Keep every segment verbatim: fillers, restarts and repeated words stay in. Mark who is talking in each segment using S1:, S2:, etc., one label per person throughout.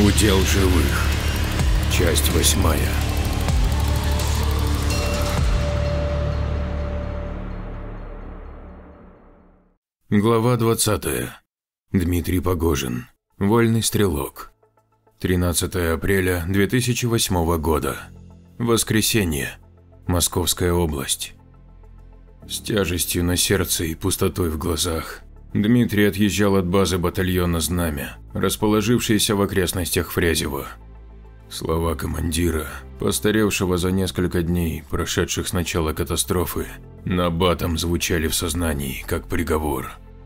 S1: Удел живых. Часть восьмая. Глава двадцатая. Дмитрий Погожин. Вольный стрелок. тринадцатое апреля две тысячи восьмого года. Воскресенье. Московская область. С тяжестью на сердце и пустотой в глазах Дмитрий отъезжал от базы батальона «Знамя», расположившейся в окрестностях Фрязева. Слова командира, постаревшего за несколько дней, прошедших с начала катастрофы, набатом звучали в сознании, как приговор.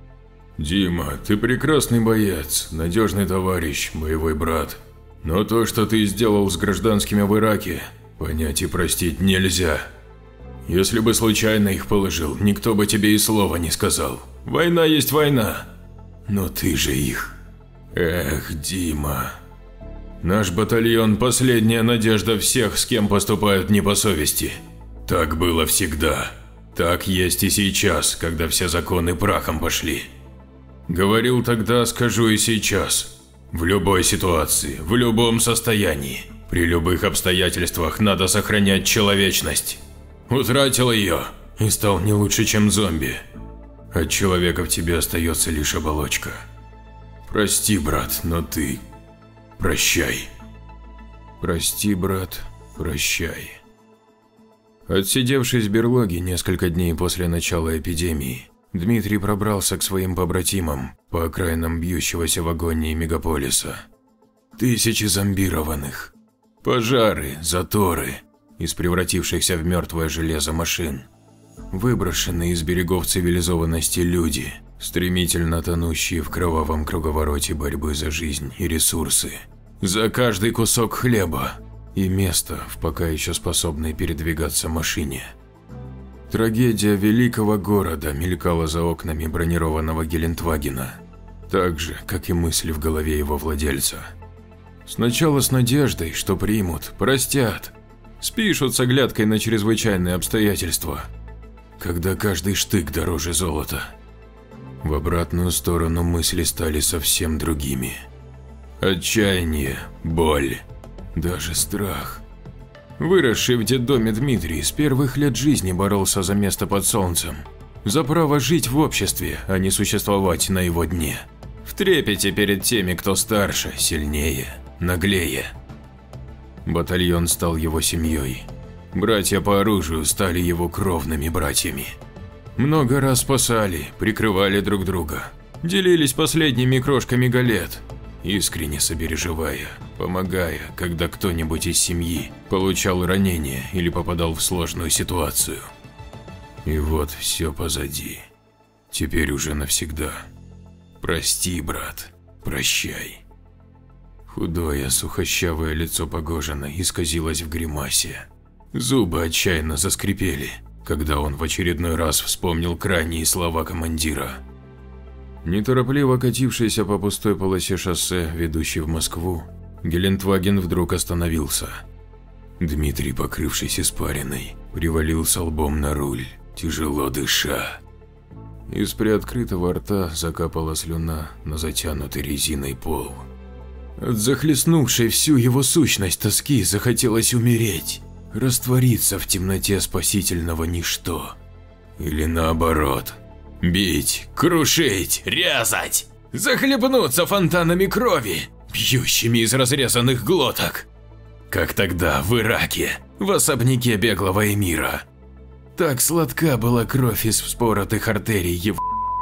S1: «Дима, ты прекрасный боец, надежный товарищ, боевой брат. Но то, что ты сделал с гражданскими в Ираке, понять и простить нельзя. Если бы случайно их положил, никто бы тебе и слова не сказал. Война есть война. Но ты же их. Эх, Дима. Наш батальон – последняя надежда всех, с кем поступают не по совести. Так было всегда. Так есть и сейчас, когда все законы прахом пошли. Говорил тогда, скажу и сейчас. В любой ситуации, в любом состоянии, при любых обстоятельствах надо сохранять человечность. Утратил ее и стал не лучше, чем зомби. От человека в тебе остается лишь оболочка. Прости, брат, но ты… прощай. Прости, брат, прощай. Отсидевшись в берлоге несколько дней после начала эпидемии, Дмитрий пробрался к своим побратимам по окраинам бьющегося в агонии мегаполиса. Тысячи зомбированных, пожары, заторы из превратившихся в мертвое железо машин, выброшенные из берегов цивилизованности люди, стремительно тонущие в кровавом круговороте борьбы за жизнь и ресурсы, за каждый кусок хлеба и место в пока еще способной передвигаться машине. Трагедия великого города мелькала за окнами бронированного Гелендвагена, так же, как и мысли в голове его владельца. Сначала с надеждой, что примут, простят, спишут с оглядкой на чрезвычайные обстоятельства, когда каждый штык дороже золота. В обратную сторону мысли стали совсем другими. Отчаяние, боль, даже страх. Выросший в детдоме Дмитрий с первых лет жизни боролся за место под солнцем, за право жить в обществе, а не существовать на его дне. В трепете перед теми, кто старше, сильнее, наглее. Батальон стал его семьей. Братья по оружию стали его кровными братьями. Много раз спасали, прикрывали друг друга, делились последними крошками галет, искренне сопереживая, помогая, когда кто-нибудь из семьи получал ранение или попадал в сложную ситуацию. И вот все позади. Теперь уже навсегда. Прости, брат, прощай. Худое, сухощавое лицо Погожина исказилось в гримасе. Зубы отчаянно заскрипели, когда он в очередной раз вспомнил крайние слова командира. Неторопливо катившийся по пустой полосе шоссе, ведущей в Москву, Гелендваген вдруг остановился. Дмитрий, покрывшись испариной, привалился лбом на руль, тяжело дыша. Из приоткрытого рта закапала слюна на затянутый резиной пол. От захлестнувшей всю его сущность тоски захотелось умереть, раствориться в темноте спасительного ничто. Или наоборот. Бить, крушить, резать, захлебнуться фонтанами крови, бьющими из разрезанных глоток. Как тогда в Ираке, в особняке беглого эмира. Так сладка была кровь из вспоротых артерий его.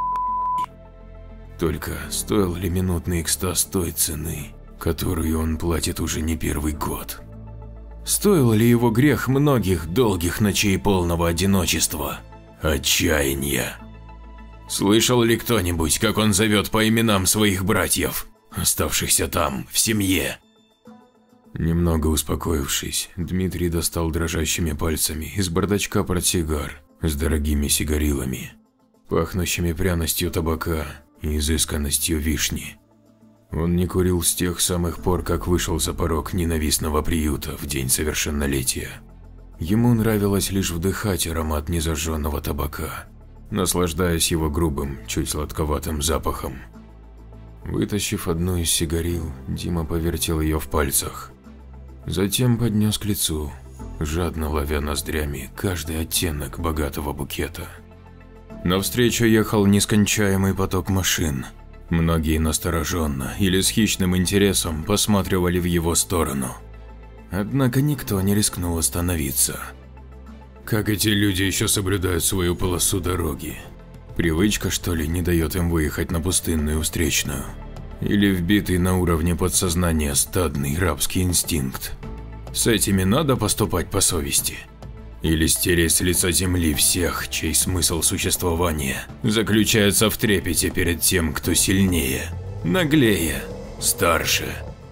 S1: Только стоил ли минутный экстаз той цены, которую он платит уже не первый год? Стоил ли его грех многих долгих ночей полного одиночества, отчаяния? Слышал ли кто-нибудь, как он зовет по именам своих братьев, оставшихся там, в семье? Немного успокоившись, Дмитрий достал дрожащими пальцами из бардачка портсигар с дорогими сигарилами, пахнущими пряностью табака и изысканностью вишни. Он не курил с тех самых пор, как вышел за порог ненавистного приюта в день совершеннолетия. Ему нравилось лишь вдыхать аромат незажженного табака, наслаждаясь его грубым, чуть сладковатым запахом. Вытащив одну из сигарил, Дима повертел ее в пальцах. Затем поднес к лицу, жадно ловя ноздрями каждый оттенок богатого букета. Навстречу ехал нескончаемый поток машин. Многие настороженно или с хищным интересом посматривали в его сторону. Однако никто не рискнул остановиться. Как эти люди еще соблюдают свою полосу дороги? Привычка, что ли, не дает им выехать на пустынную встречную? Или вбитый на уровне подсознания стадный рабский инстинкт? С этими надо поступать по совести? Или стереть с лица земли всех, чей смысл существования заключается в трепете перед тем, кто сильнее, наглее, старше?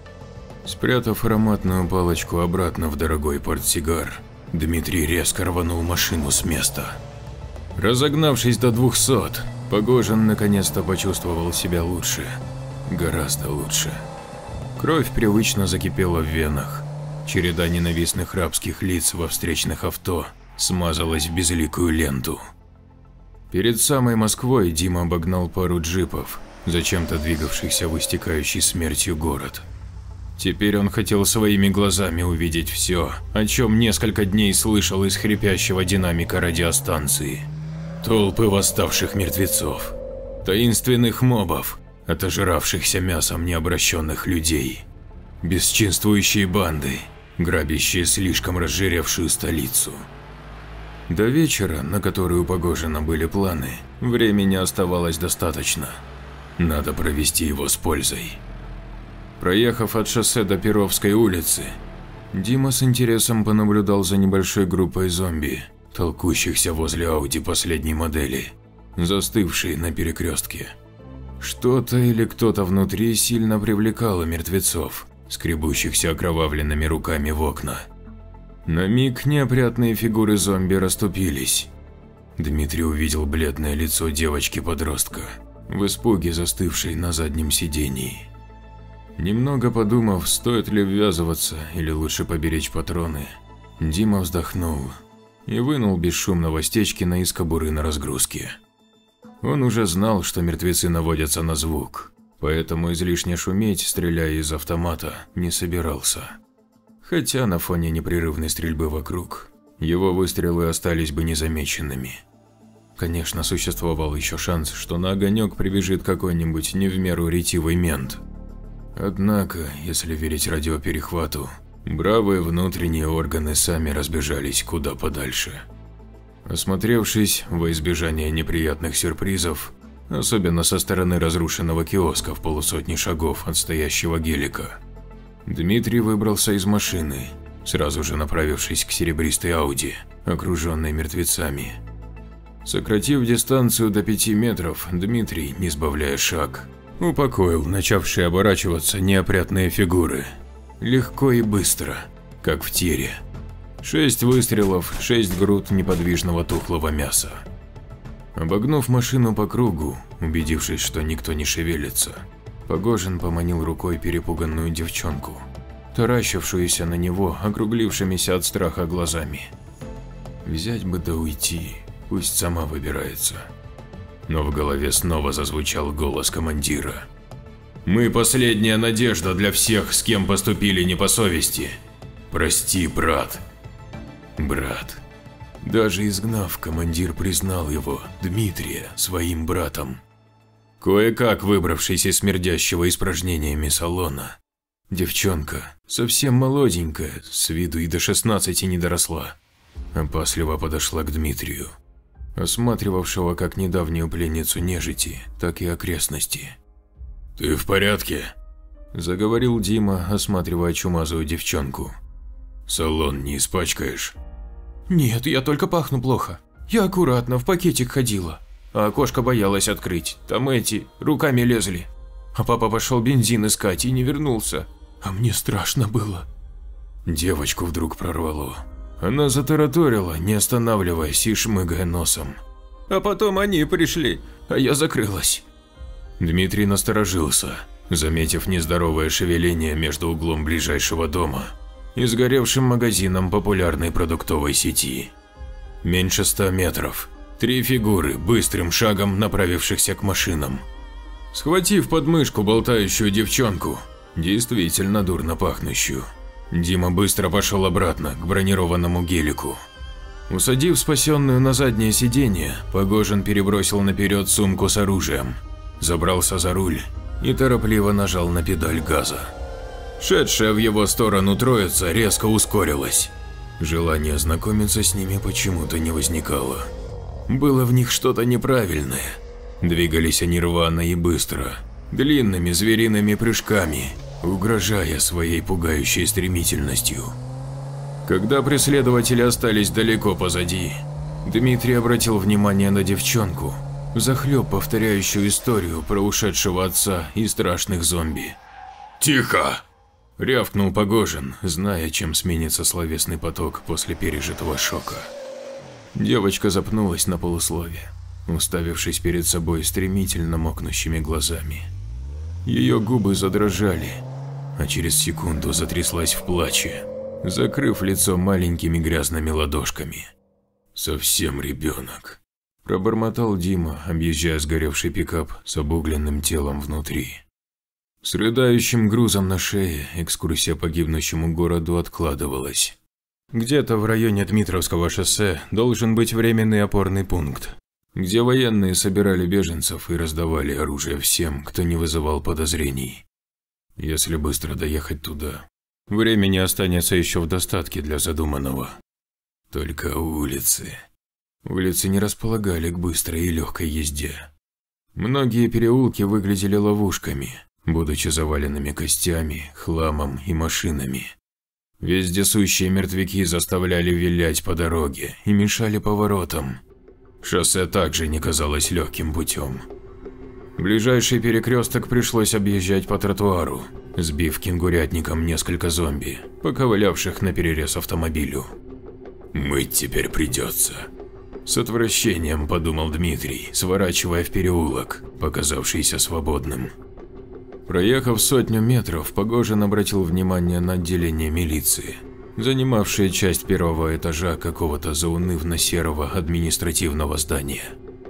S1: Спрятав ароматную палочку обратно в дорогой портсигар, Дмитрий резко рванул машину с места. Разогнавшись до двухсот, Погожин наконец-то почувствовал себя лучше, гораздо лучше. Кровь привычно закипела в венах. Череда ненавистных рабских лиц во встречных авто смазалась в безликую ленту. Перед самой Москвой Дима обогнал пару джипов, зачем-то двигавшихся в истекающий смертью город. Теперь он хотел своими глазами увидеть все, о чем несколько дней слышал из хрипящего динамика радиостанции. Толпы восставших мертвецов, таинственных мобов, отожравшихся мясом необращенных людей, бесчинствующие банды, грабящие слишком разжиревшую столицу. До вечера, на который у Погожина были планы, времени оставалось достаточно. Надо провести его с пользой. Проехав от шоссе до Перовской улицы, Дима с интересом понаблюдал за небольшой группой зомби, толкущихся возле Ауди последней модели, застывшей на перекрестке. Что-то или кто-то внутри сильно привлекало мертвецов, скребущихся окровавленными руками в окна. На миг неопрятные фигуры зомби расступились. Дмитрий увидел бледное лицо девочки-подростка, в испуге застывшей на заднем сидении. Немного подумав, стоит ли ввязываться или лучше поберечь патроны, Дима вздохнул и вынул бесшумного Стечкина из кобуры на разгрузке. Он уже знал, что мертвецы наводятся на звук, поэтому излишне шуметь, стреляя из автомата, не собирался. Хотя на фоне непрерывной стрельбы вокруг, его выстрелы остались бы незамеченными. Конечно, существовал еще шанс, что на огонек прибежит какой-нибудь не в меру ретивый мент. Однако, если верить радиоперехвату, бравые внутренние органы сами разбежались куда подальше. Осмотревшись во избежание неприятных сюрпризов, особенно со стороны разрушенного киоска в полусотни шагов от стоящего гелика, Дмитрий выбрался из машины, сразу же направившись к серебристой Ауди, окруженной мертвецами. Сократив дистанцию до пяти метров, Дмитрий, не сбавляя шаг, упокоил начавшие оборачиваться неопрятные фигуры. Легко и быстро, как в тире. Шесть выстрелов, шесть груд неподвижного тухлого мяса. Обогнув машину по кругу, убедившись, что никто не шевелится, Погожин поманил рукой перепуганную девчонку, таращившуюся на него округлившимися от страха глазами. Взять бы да уйти, пусть сама выбирается. Но в голове снова зазвучал голос командира. «Мы последняя надежда для всех, с кем поступили не по совести. Прости, брат». Брат. Даже изгнав, командир признал его, Дмитрия, своим братом. Кое-как выбравшись из смердящего испражнениями салона, девчонка, совсем молоденькая, с виду и до шестнадцати не доросла, опасливо подошла к Дмитрию, осматривавшего как недавнюю пленницу нежити, так и окрестности. «Ты в порядке?» – заговорил Дима, осматривая чумазую девчонку. «Салон не испачкаешь?» «Нет, я только пахну плохо. Я аккуратно, в пакетик ходила. А окошко боялась открыть, там эти, руками лезли. А папа пошел бензин искать и не вернулся. А мне страшно было». Девочку вдруг прорвало. Она затараторила, не останавливаясь и шмыгая носом. «А потом они пришли, а я закрылась». Дмитрий насторожился, заметив нездоровое шевеление между углом ближайшего дома и сгоревшим магазином популярной продуктовой сети. Меньше ста метров, три фигуры, быстрым шагом направившихся к машинам. Схватив под мышку болтающую девчонку, действительно дурно пахнущую, Дима быстро пошел обратно к бронированному гелику. Усадив спасенную на заднее сиденье, Погожин перебросил наперед сумку с оружием, забрался за руль и торопливо нажал на педаль газа. Шедшая в его сторону троица резко ускорилась. Желание знакомиться с ними почему-то не возникало. Было в них что-то неправильное. Двигались они рвано и быстро, длинными звериными прыжками, угрожая своей пугающей стремительностью. Когда преследователи остались далеко позади, Дмитрий обратил внимание на девчонку, взахлеб повторяющую историю про ушедшего отца и страшных зомби. «Тихо!» – рявкнул Погожин, зная, чем сменится словесный поток после пережитого шока. Девочка запнулась на полуслове, уставившись перед собой стремительно мокнущими глазами. Ее губы задрожали, а через секунду затряслась в плаче, закрыв лицо маленькими грязными ладошками. «Совсем ребенок», – пробормотал Дима, объезжая сгоревший пикап с обугленным телом внутри. С рыдающим грузом на шее экскурсия по гибнущему городу откладывалась. Где-то в районе Дмитровского шоссе должен быть временный опорный пункт, где военные собирали беженцев и раздавали оружие всем, кто не вызывал подозрений. Если быстро доехать туда, времени останется еще в достатке для задуманного. Только улицы. Улицы не располагали к быстрой и легкой езде. Многие переулки выглядели ловушками, будучи заваленными костями, хламом и машинами. Вездесущие мертвяки заставляли вилять по дороге и мешали поворотам. Шоссе также не казалось легким путем. Ближайший перекресток пришлось объезжать по тротуару, сбив кенгурятником несколько зомби, поковылявших наперерез автомобилю. «Мыть теперь придется», – с отвращением подумал Дмитрий, сворачивая в переулок, показавшийся свободным. Проехав сотню метров, Погожин обратил внимание на отделение милиции, занимавшее часть первого этажа какого-то заунывно-серого административного здания.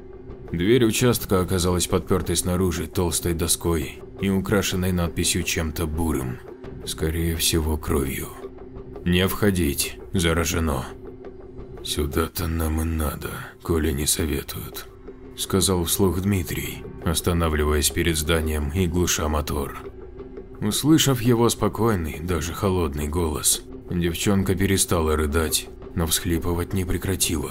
S1: Дверь участка оказалась подпертой снаружи толстой доской и украшенной надписью чем-то бурым, скорее всего кровью. «Не входить, заражено». «Сюда-то нам и надо, коли не советуют», – сказал вслух Дмитрий, останавливаясь перед зданием и глуша мотор. Услышав его спокойный, даже холодный голос, девчонка перестала рыдать, но всхлипывать не прекратила.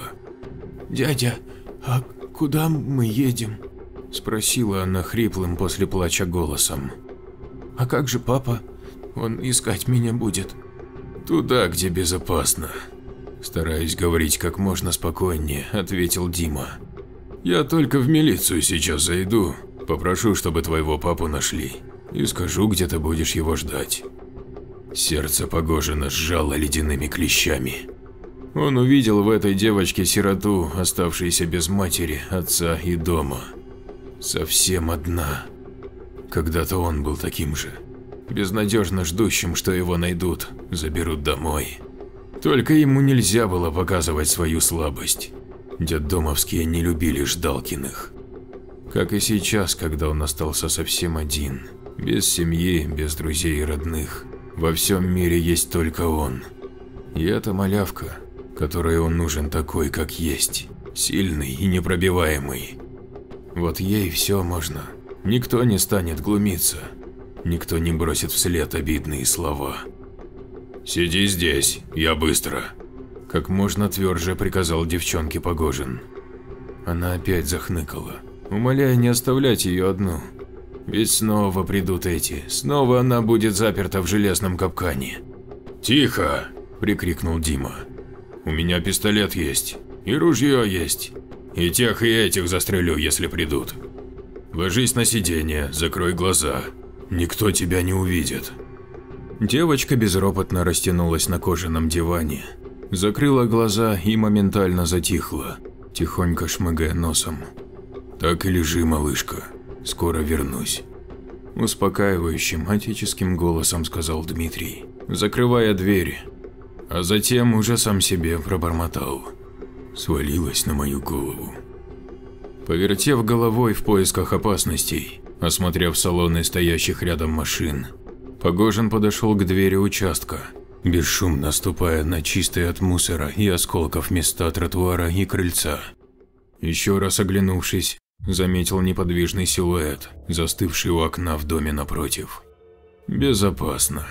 S1: «Дядя, а куда мы едем?» – спросила она хриплым после плача голосом. «А как же папа? Он искать меня будет?» «Туда, где безопасно», – стараясь говорить как можно спокойнее, ответил Дима. «Я только в милицию сейчас зайду, попрошу, чтобы твоего папу нашли, и скажу, где ты будешь его ждать». Сердце Погожина сжало ледяными клещами. Он увидел в этой девочке сироту, оставшейся без матери, отца и дома. Совсем одна. Когда-то он был таким же, безнадежно ждущим, что его найдут, заберут домой. Только ему нельзя было показывать свою слабость. Детдомовские не любили Ждалкиных. Как и сейчас, когда он остался совсем один, без семьи, без друзей и родных. Во всем мире есть только он. И эта малявка, которой он нужен такой, как есть, сильный и непробиваемый. Вот ей все можно. Никто не станет глумиться. Никто не бросит вслед обидные слова. «Сиди здесь, я быстро», – как можно тверже приказал девчонке Погожин. Она опять захныкала, умоляя не оставлять ее одну. Ведь снова придут эти, снова она будет заперта в железном капкане. «Тихо!» – прикрикнул Дима. «У меня пистолет есть, и ружье есть, и тех и этих застрелю, если придут. Ложись на сиденье, закрой глаза, никто тебя не увидит». Девочка безропотно растянулась на кожаном диване, закрыла глаза и моментально затихла, тихонько шмыгая носом. «Так и лежи, малышка, скоро вернусь», – успокаивающим отеческим голосом сказал Дмитрий, закрывая дверь, а затем уже сам себе пробормотал: «Свалилась на мою голову». Повертев головой в поисках опасностей, осмотрев салоны стоящих рядом машин. Погожин подошел к двери участка, бесшумно ступая на чистые от мусора и осколков места тротуара и крыльца. Еще раз оглянувшись, заметил неподвижный силуэт, застывший у окна в доме напротив. Безопасно.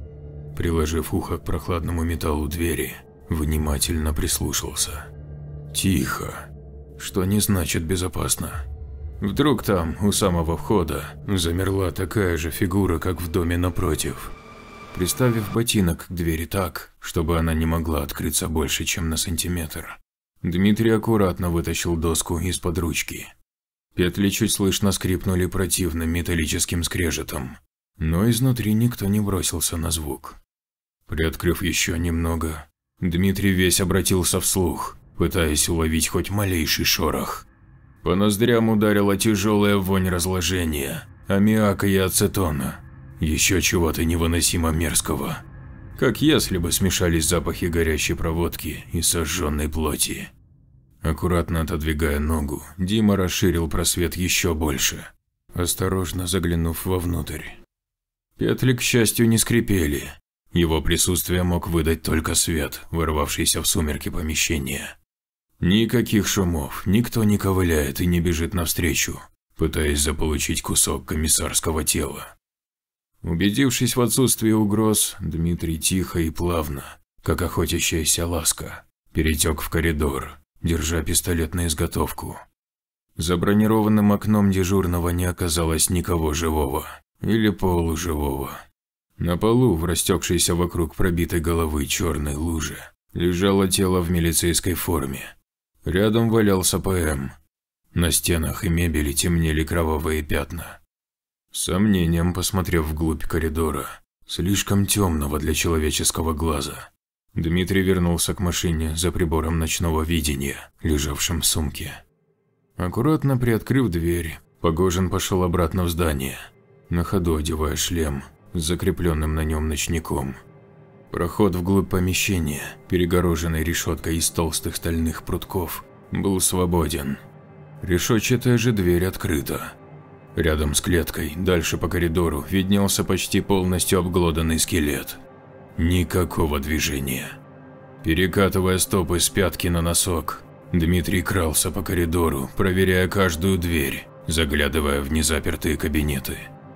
S1: Приложив ухо к прохладному металлу двери, внимательно прислушался. Тихо. Что не значит безопасно? Вдруг там, у самого входа, замерла такая же фигура, как в доме напротив. Приставив ботинок к двери так, чтобы она не могла открыться больше, чем на сантиметр, Дмитрий аккуратно вытащил доску из-под ручки. Петли чуть слышно скрипнули противным металлическим скрежетом, но изнутри никто не бросился на звук. Приоткрыв еще немного, Дмитрий весь обратился вслух, пытаясь уловить хоть малейший шорох. По ноздрям ударила тяжелая вонь разложения, аммиака и ацетона, еще чего-то невыносимо мерзкого, как если бы смешались запахи горящей проводки и сожженной плоти. Аккуратно отодвигая ногу, Дима расширил просвет еще больше, осторожно заглянув вовнутрь. Петли, к счастью, не скрипели. Его присутствие мог выдать только свет, ворвавшийся в сумерки помещения. Никаких шумов, никто не ковыляет и не бежит навстречу, пытаясь заполучить кусок комиссарского тела. Убедившись в отсутствии угроз, Дмитрий тихо и плавно, как охотящаяся ласка, перетек в коридор, держа пистолет на изготовку. За бронированным окном дежурного не оказалось никого живого или полуживого. На полу, в растекшейся вокруг пробитой головы черной луже, лежало тело в милицейской форме. Рядом валялся ПМ. На стенах и мебели темнели кровавые пятна. С сомнением посмотрев вглубь коридора, слишком темного для человеческого глаза, Дмитрий вернулся к машине за прибором ночного видения, лежавшим в сумке. Аккуратно приоткрыв дверь, Погожин пошел обратно в здание, на ходу одевая шлем с закрепленным на нем ночником. Проход вглубь помещения, перегороженный решеткой из толстых стальных прутков, был свободен. Решетчатая же дверь открыта. Рядом с клеткой, дальше по коридору, виднелся почти полностью обглоданный скелет. Никакого движения. Перекатывая стопы с пятки на носок, Дмитрий крался по коридору, проверяя каждую дверь, заглядывая в незапертые кабинеты.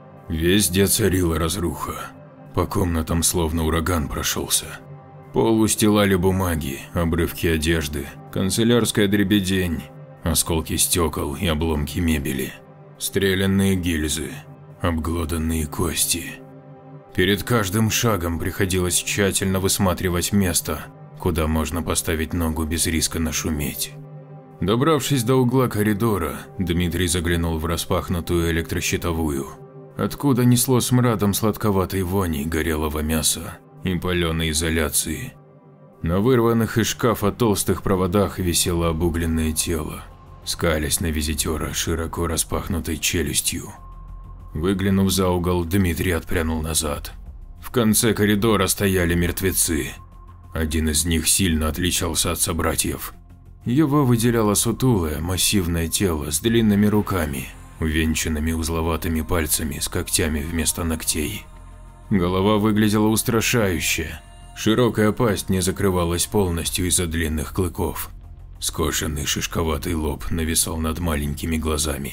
S1: Везде царила разруха. По комнатам словно ураган прошелся. Пол устилали бумаги, обрывки одежды, канцелярская дребедень, осколки стекол и обломки мебели, стрелянные гильзы, обглоданные кости. Перед каждым шагом приходилось тщательно высматривать место, куда можно поставить ногу без риска нашуметь. Добравшись до угла коридора, Дмитрий заглянул в распахнутую электрощитовую, откуда несло смрадом сладковатой вони горелого мяса и паленой изоляции. На вырванных из шкафа толстых проводах висело обугленное тело, скалясь на визитера широко распахнутой челюстью. Выглянув за угол, Дмитрий отпрянул назад. В конце коридора стояли мертвецы. Один из них сильно отличался от собратьев. Его выделяло сутулое, массивное тело с длинными руками, увенчанными узловатыми пальцами с когтями вместо ногтей. Голова выглядела устрашающе. Широкая пасть не закрывалась полностью из-за длинных клыков. Скошенный шишковатый лоб нависал над маленькими глазами.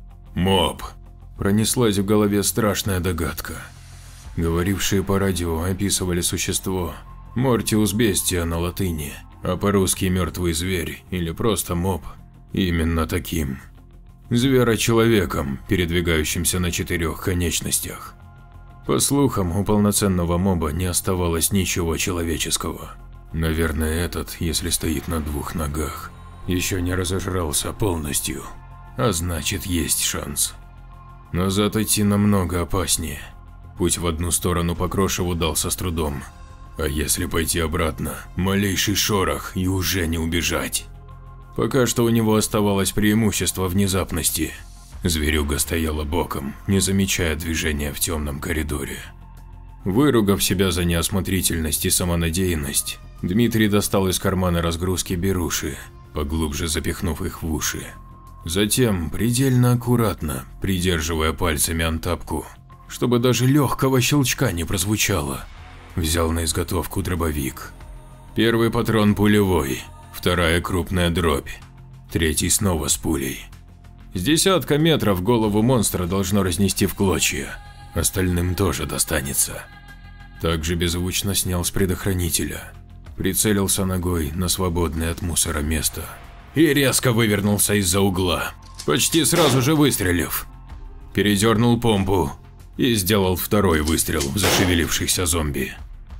S1: «Моб!» Пронеслась в голове страшная догадка. Говорившие по радио описывали существо Мортиус Бестия на латыни, а по-русски мертвый зверь или просто моб. Именно таким. Зверочеловеком, передвигающимся на четырех конечностях. По слухам, у полноценного моба не оставалось ничего человеческого. Наверное, этот, если стоит на двух ногах, еще не разожрался полностью, а значит, есть шанс. Назад идти намного опаснее. Путь в одну сторону по Крошеву дался с трудом. А если пойти обратно, малейший шорох и уже не убежать. Пока что у него оставалось преимущество внезапности. Зверюга стояла боком, не замечая движения в темном коридоре. Выругав себя за неосмотрительность и самонадеянность, Дмитрий достал из кармана разгрузки беруши, поглубже запихнув их в уши. Затем предельно аккуратно, придерживая пальцами антапку, чтобы даже легкого щелчка не прозвучало, взял на изготовку дробовик. Первый патрон пулевой, вторая крупная дробь, третий снова с пулей. С десятка метров голову монстра должно разнести в клочья, остальным тоже достанется. Также беззвучно снял с предохранителя, прицелился ногой на свободное от мусора место и резко вывернулся из-за угла, почти сразу же выстрелив. Передернул помпу и сделал второй выстрел в зашевелившихся зомби.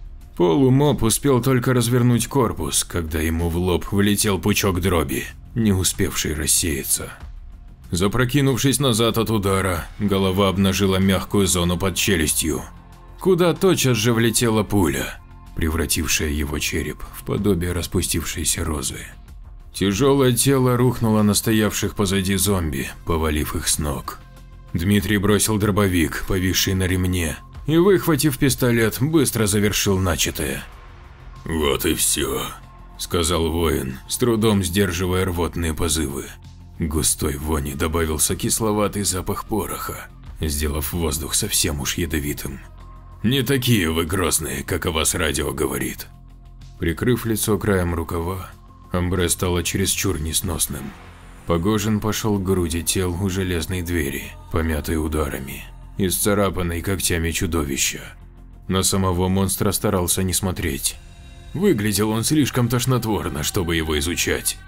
S1: Полумоб успел только развернуть корпус, когда ему в лоб влетел пучок дроби, не успевший рассеяться. Запрокинувшись назад от удара, голова обнажила мягкую зону под челюстью, куда тотчас же влетела пуля, превратившая его череп в подобие распустившейся розы. Тяжелое тело рухнуло на стоявших позади зомби, повалив их с ног. Дмитрий бросил дробовик, повисший на ремне, и, выхватив пистолет, быстро завершил начатое. «Вот и все», – сказал воин, с трудом сдерживая рвотные позывы. Густой вони добавился кисловатый запах пороха, сделав воздух совсем уж ядовитым. «Не такие вы грозные, как о вас радио говорит». Прикрыв лицо краем рукава, амбре стало чересчур несносным. Погожин пошел к груди тел у железной двери, помятой ударами, исцарапанной когтями чудовища. На самого монстра старался не смотреть. Выглядел он слишком тошнотворно, чтобы его изучать.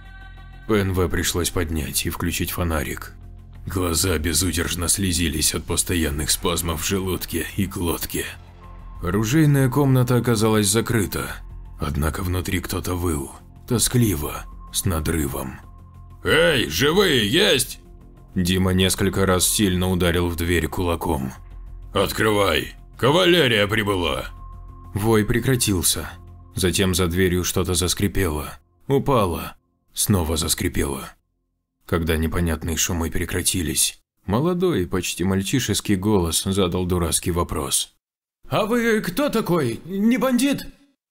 S1: ПНВ пришлось поднять и включить фонарик. Глаза безудержно слезились от постоянных спазмов в желудке и глотке. Оружейная комната оказалась закрыта, однако внутри кто-то выл, тоскливо, с надрывом. «Эй, живые есть?» Дима несколько раз сильно ударил в дверь кулаком. «Открывай! Кавалерия прибыла!» Вой прекратился. Затем за дверью что-то заскрипело, упало, снова заскрипело. Когда непонятные шумы прекратились, молодой, почти мальчишеский голос задал дурацкий вопрос.
S2: «А вы кто такой? Не бандит?»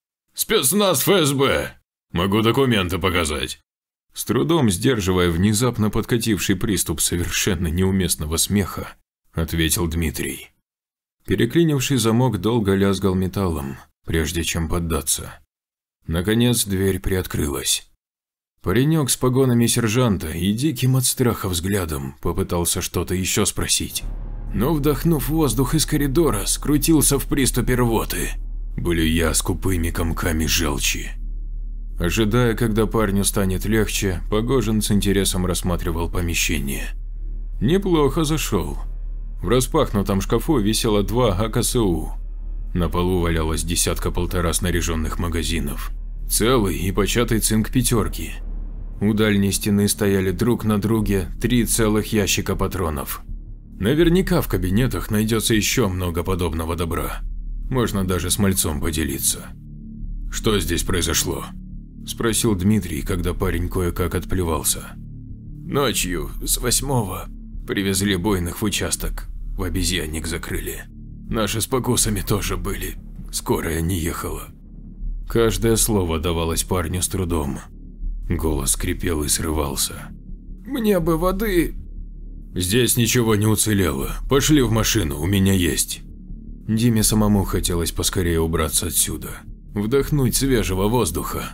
S1: «Спецназ ФСБ. Могу документы показать». С трудом сдерживая внезапно подкативший приступ совершенно неуместного смеха, ответил Дмитрий. Переклинивший замок долго лязгал металлом, прежде чем поддаться. Наконец дверь приоткрылась. Паренек с погонами сержанта и диким от страха взглядом попытался что-то еще спросить, но, вдохнув воздух из коридора, скрутился в приступе рвоты, блюя скупыми комками желчи. Ожидая, когда парню станет легче, Погожин с интересом рассматривал помещение. Неплохо зашел. В распахнутом шкафу висело два А К С У. На полу валялось десятка-полтора снаряженных магазинов. Целый и початый цинк пятерки. У дальней стены стояли друг на друге три целых ящика патронов. Наверняка в кабинетах найдется еще много подобного добра. Можно даже с мальцом поделиться. «Что здесь произошло?» – спросил Дмитрий, когда парень кое-как отплевался. «Ночью, с восьмого, привезли бойных в участок, в обезьянник закрыли. Наши с покусами тоже были, скорая не ехала». Каждое слово давалось парню с трудом. Голос скрипел и срывался. «Мне бы воды!» «Здесь ничего не уцелело, пошли в машину, у меня есть». Диме самому хотелось поскорее убраться отсюда, вдохнуть свежего воздуха.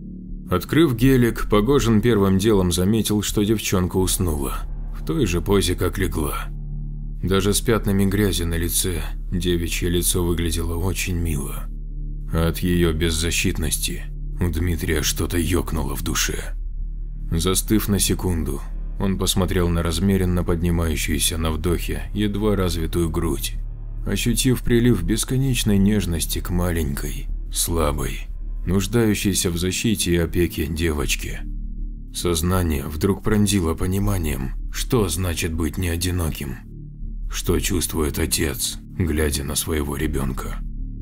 S1: Открыв гелик, Погожин первым делом заметил, что девчонка уснула, в той же позе, как легла. Даже с пятнами грязи на лице девичье лицо выглядело очень мило. А от ее беззащитности у Дмитрия что-то ёкнуло в душе. Застыв на секунду, он посмотрел на размеренно поднимающуюся на вдохе едва развитую грудь, ощутив прилив бесконечной нежности к маленькой, слабой, нуждающейся в защите и опеке девочке. Сознание вдруг пронзило пониманием, что значит быть не одиноким, что чувствует отец, глядя на своего ребенка.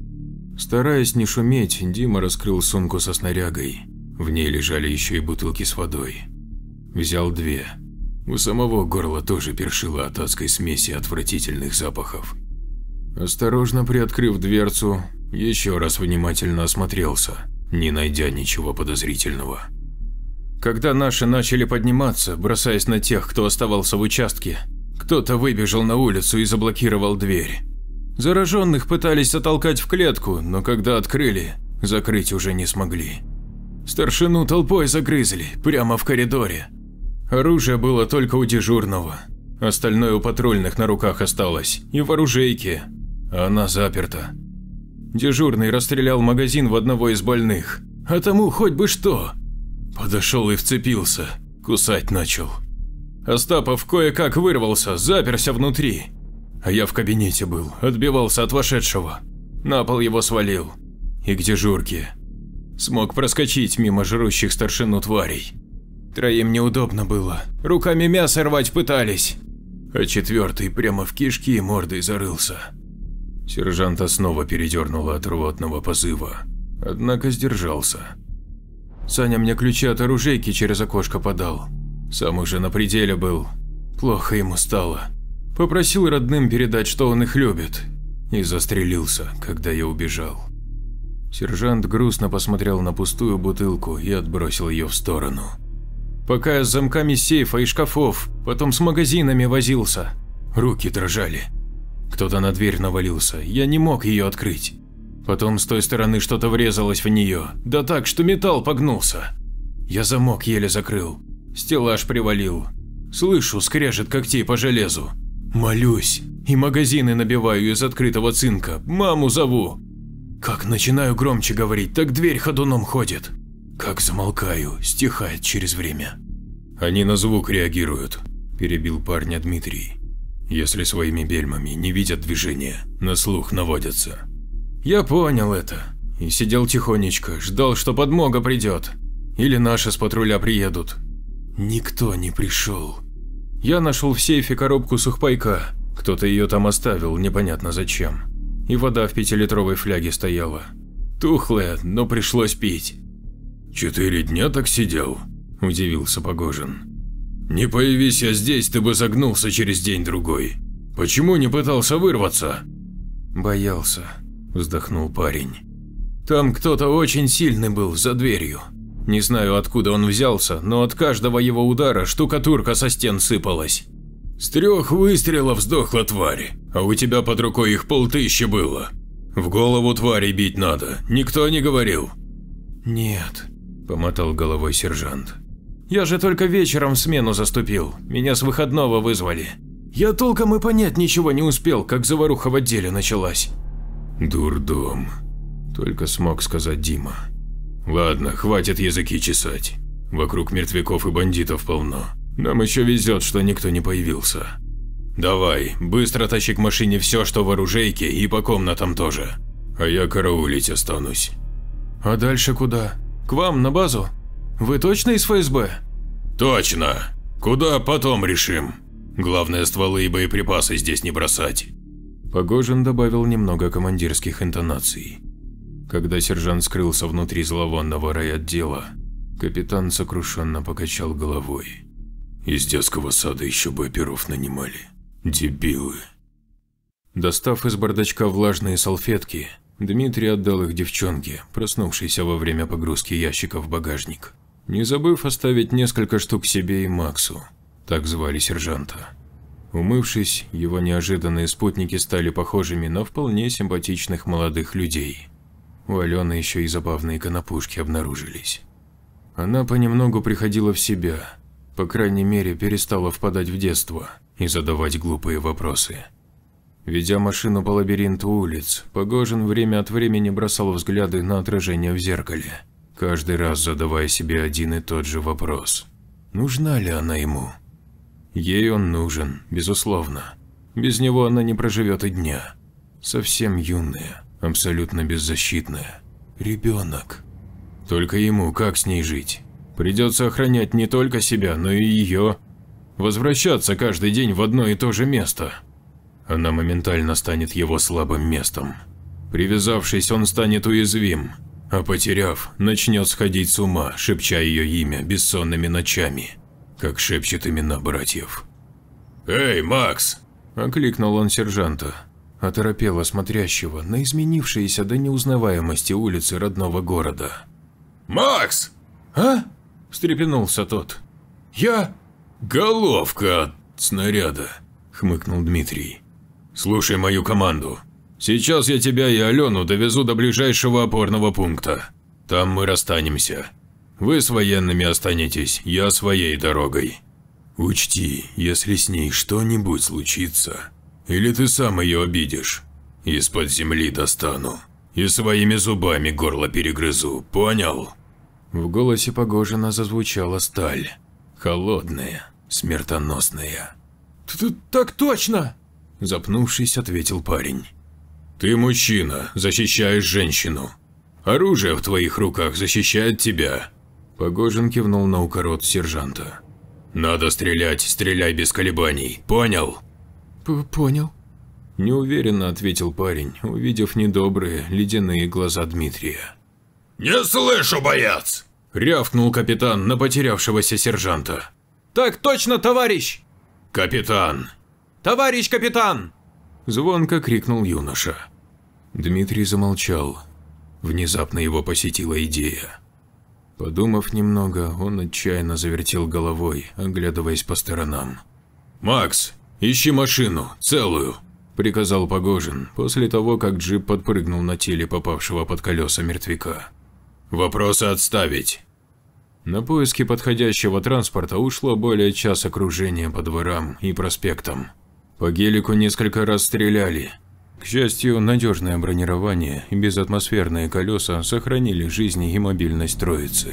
S1: Стараясь не шуметь, Дима раскрыл сумку со снарягой, в ней лежали еще и бутылки с водой. Взял две. У самого горла тоже першило от адской смеси отвратительных запахов. Осторожно приоткрыв дверцу, еще раз внимательно осмотрелся, не найдя ничего подозрительного.
S2: Когда наши начали подниматься, бросаясь на тех, кто оставался в участке, кто-то выбежал на улицу и заблокировал дверь. Зараженных пытались затолкать в клетку, но когда открыли, закрыть уже не смогли. Старшину толпой загрызли, прямо в коридоре. Оружие было только у дежурного, остальное у патрульных на руках осталось и в оружейке, а она заперта. Дежурный расстрелял магазин в одного из больных, а тому хоть бы что. Подошел и вцепился, кусать начал. Остапов кое-как вырвался, заперся внутри. А я в кабинете был, отбивался от вошедшего. На пол его свалил. И к дежурке. Смог проскочить мимо жрущих старшину тварей. Троим неудобно было, руками мясо рвать пытались. А четвертый прямо в кишки мордой зарылся. Сержанта снова передернуло от рвотного позыва, однако сдержался. Саня мне ключи от оружейки через окошко подал. Сам уже на пределе был. Плохо ему стало. Попросил родным передать, что он их любит. И застрелился, когда я убежал. Сержант грустно посмотрел на пустую бутылку и отбросил ее в сторону. Пока я с замками сейфа и шкафов, потом с магазинами возился. Руки дрожали. Кто-то на дверь навалился, я не мог ее открыть. Потом с той стороны что-то врезалось в нее, да так, что металл погнулся. Я замок еле закрыл, стеллаж привалил. Слышу, скрежет когтей по железу. Молюсь и магазины набиваю из открытого цинка, маму зову. Как начинаю громче говорить, так дверь ходуном ходит. Как замолкаю, стихает через время.
S1: Они на звук реагируют, перебил парня Дмитрий. Если своими бельмами не видят движения, на слух наводятся.
S2: Я понял это и сидел тихонечко, ждал, что подмога придет. Или наши с патруля приедут. Никто не пришел. Я нашел в сейфе коробку сухпайка, кто-то ее там оставил, непонятно зачем. И вода в пятилитровой фляге стояла. Тухлая, но пришлось пить.
S1: «Четыре дня так сидел?» – удивился Погожин. «Не появись я здесь, ты бы загнулся через день-другой. Почему не пытался вырваться?»
S2: «Боялся», – вздохнул парень. «Там кто-то очень сильный был за дверью. Не знаю, откуда он взялся, но от каждого его удара штукатурка со стен сыпалась.
S1: С трех выстрелов сдохла тварь, а у тебя под рукой их полтыщи было. В голову твари бить надо, никто не говорил?»
S2: «Нет», – помотал головой сержант. «Я же только вечером в смену заступил, меня с выходного вызвали. Я толком и понять ничего не успел, как заваруха в отделе началась».
S1: «Дурдом», – только смог сказать Дима. «Ладно, хватит языки чесать. Вокруг мертвяков и бандитов полно. Нам еще везет, что никто не появился. Давай, быстро тащи к машине все, что в оружейке, и по комнатам тоже. А я караулить останусь».
S2: «А дальше куда? К вам на базу? Вы точно из эф эс бэ?»
S1: «Точно. Куда потом решим. Главное, стволы и боеприпасы здесь не бросать».
S2: Погожин добавил немного командирских интонаций. Когда сержант скрылся внутри зловонного райотдела, капитан сокрушенно покачал головой.
S1: «Из детского сада еще бы оперов нанимали. Дебилы».
S2: Достав из бардачка влажные салфетки, Дмитрий отдал их девчонке, проснувшейся во время погрузки ящика в багажник, не забыв оставить несколько штук себе и Максу, так звали сержанта. Умывшись, его неожиданные спутники стали похожими на вполне симпатичных молодых людей. У Алены еще и забавные конопушки обнаружились. Она понемногу приходила в себя, по крайней мере перестала впадать в детство и задавать глупые вопросы. Ведя машину по лабиринту улиц, Погожин время от времени бросал взгляды на отражение в зеркале, каждый раз задавая себе один и тот же вопрос. Нужна ли она ему? Ей он нужен, безусловно. Без него она не проживет и дня. Совсем юная, абсолютно беззащитная. Ребенок. Только ему как с ней жить? Придется охранять не только себя, но и ее. Возвращаться каждый день в одно и то же место. Она моментально станет его слабым местом. Привязавшись, он станет уязвим, а потеряв, начнет сходить с ума, шепча ее имя бессонными ночами, как шепчет имена братьев.
S1: «Эй, Макс!» –
S2: окликнул он сержанта, оторопело смотрящего на изменившиеся до неузнаваемости улицы родного города.
S1: «Макс!»
S2: «А?» – встрепенулся тот.
S1: «Я?» «Головка от снаряда», – хмыкнул Дмитрий. «Слушай мою команду. Сейчас я тебя и Алену довезу до ближайшего опорного пункта. Там мы расстанемся. Вы с военными останетесь, я своей дорогой. Учти, если с ней что-нибудь случится, или ты сам ее обидишь, из-под земли достану и своими зубами горло перегрызу, понял?» В голосе Погожина зазвучала сталь. Холодная, смертоносная.
S2: «Так точно!» –
S1: запнувшись, ответил парень. «Ты мужчина, защищаешь женщину. Оружие в твоих руках защищает тебя». Погожин кивнул на укорот сержанта. «Надо стрелять, стреляй без колебаний, понял?»
S2: «Понял»,
S1: – неуверенно ответил парень, увидев недобрые ледяные глаза Дмитрия. «Не слышу, боец!» – рявкнул капитан на потерявшегося сержанта.
S2: «Так точно, товарищ!»
S1: «Капитан!»
S2: «Товарищ капитан!»
S1: – звонко крикнул юноша. Дмитрий замолчал. Внезапно его посетила идея. Подумав немного, он отчаянно завертел головой, оглядываясь по сторонам. «Макс, ищи машину, целую!» – приказал Погожин, после того, как джип подпрыгнул на теле попавшего под колеса мертвяка. «Вопросы отставить!» На поиски подходящего транспорта ушло более часа кружения по дворам и проспектам. По гелику несколько раз стреляли. К счастью, надежное бронирование и безатмосферные колеса сохранили жизни и мобильность троицы.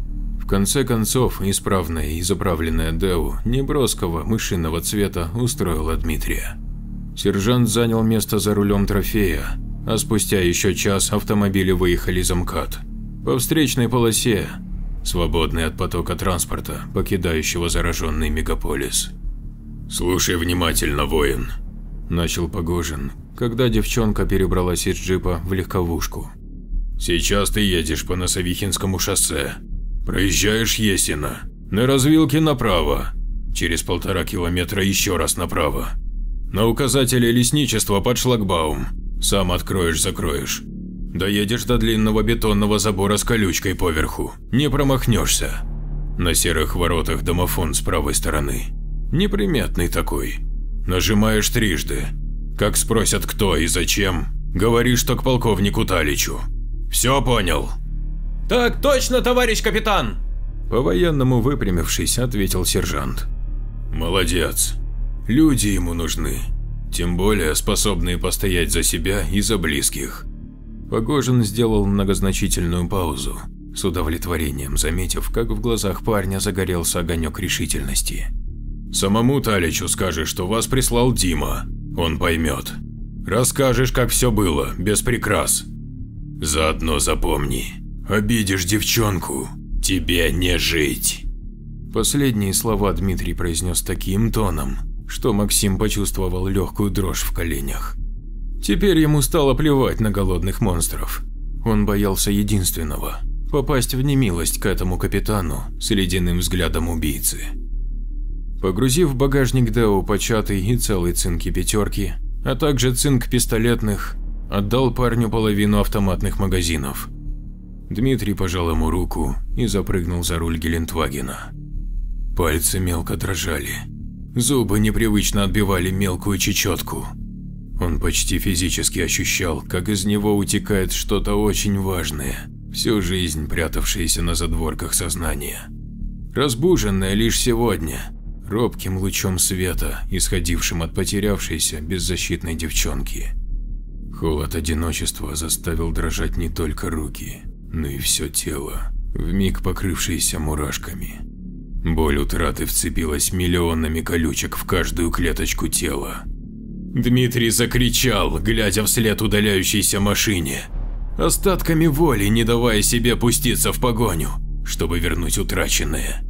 S1: В конце концов, исправная и заправленная ДЭУ неброского мышиного цвета устроила Дмитрия. Сержант занял место за рулем трофея, а спустя еще час автомобили выехали за МКАД. По встречной полосе, свободной от потока транспорта, покидающего зараженный мегаполис. «Слушай внимательно, воин», – начал Погожин, когда девчонка перебралась из джипа в легковушку. «Сейчас ты едешь по Носовихинскому шоссе. Проезжаешь Есино. На развилке направо. Через полтора километра еще раз направо. На указателе лесничества под шлагбаум. Сам откроешь-закроешь. Доедешь до длинного бетонного забора с колючкой поверху. Не промахнешься. На серых воротах домофон с правой стороны. Неприметный такой. Нажимаешь трижды. Как спросят, кто и зачем, говоришь, что к полковнику Таличу. Все понял?»
S2: «Так точно, товарищ капитан!»
S1: По-военному выпрямившись, ответил сержант. «Молодец. Люди ему нужны. Тем более способные постоять за себя и за близких». Погожин сделал многозначительную паузу, с удовлетворением заметив, как в глазах парня загорелся огонек решительности. «Самому Таличу скажешь, что вас прислал Дима. Он поймет. Расскажешь, как все было, без прикрас. Заодно запомни, обидишь девчонку, тебе не жить». Последние слова Дмитрий произнес таким тоном, что Максим почувствовал легкую дрожь в коленях. Теперь ему стало плевать на голодных монстров. Он боялся единственного – попасть в немилость к этому капитану с ледяным взглядом убийцы. Погрузив в багажник ДЭУ початый и целый цинки пятерки, а также цинк пистолетных, отдал парню половину автоматных магазинов. Дмитрий пожал ему руку и запрыгнул за руль Гелендвагена. Пальцы мелко дрожали, зубы непривычно отбивали мелкую чечетку. Он почти физически ощущал, как из него утекает что-то очень важное, всю жизнь прятавшееся на задворках сознания. Разбуженное лишь сегодня, робким лучом света, исходившим от потерявшейся беззащитной девчонки. Холод одиночества заставил дрожать не только руки, но и все тело, вмиг покрывшееся мурашками. Боль утраты вцепилась миллионами колючек в каждую клеточку тела. Дмитрий закричал, глядя вслед удаляющейся машине, остатками воли не давая себе пуститься в погоню, чтобы вернуть утраченное.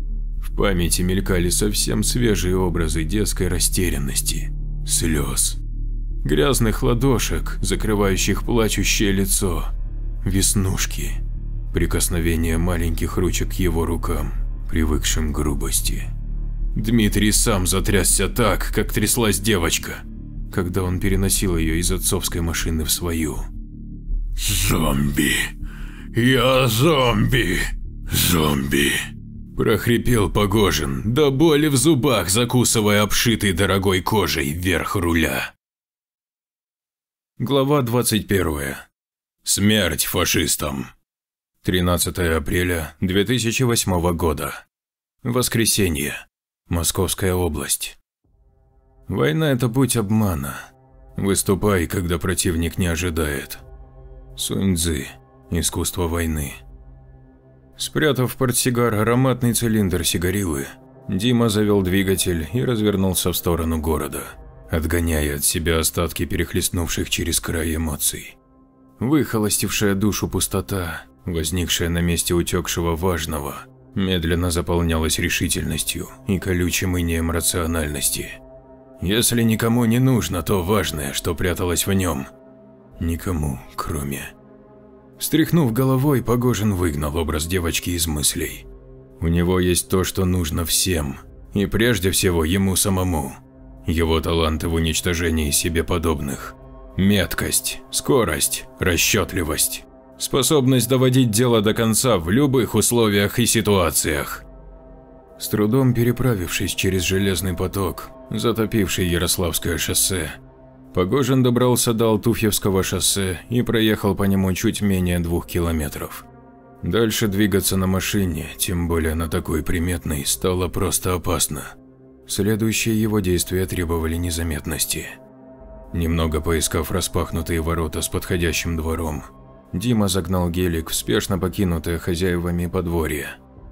S1: В памяти мелькали совсем свежие образы детской растерянности, слез, грязных ладошек, закрывающих плачущее лицо, веснушки, прикосновение маленьких ручек к его рукам, привыкшим к грубости. Дмитрий сам затрясся так, как тряслась девочка, когда он переносил ее из отцовской машины в свою. «Зомби! Я зомби! Зомби!»
S2: – прохрипел Погожин, до боли в зубах закусывая обшитый дорогой кожей верх руля. Глава двадцать первая. Смерть фашистам. тринадцатое апреля две тысячи восьмого года. Воскресенье. Московская область. Война – это путь обмана. Выступай, когда противник не ожидает. Сунь Цзы. Искусство войны. Спрятав в портсигар ароматный цилиндр сигарилы, Дима завел двигатель и развернулся в сторону города, отгоняя от себя остатки перехлестнувших через край эмоций. Выхолостившая душу пустота, возникшая на месте утекшего важного, медленно заполнялась решительностью и колючим инеем рациональности. Если никому не нужно то важное, что пряталось в нем, никому, кроме… Встряхнув головой, Погожин выгнал образ девочки из мыслей. У него есть то, что нужно всем, и прежде всего ему самому. Его таланты в уничтожении себе подобных. Меткость, скорость, расчетливость. Способность доводить дело до конца в любых условиях и ситуациях. С трудом переправившись через железный поток, затопивший Ярославское шоссе, Погожин добрался до Алтуфьевского шоссе и проехал по нему чуть менее двух километров. Дальше двигаться на машине, тем более на такой приметной, стало просто опасно. Следующие его действия требовали незаметности. Немного поискав распахнутые ворота с подходящим двором, Дима загнал гелик в спешно покинутое хозяевами подворье.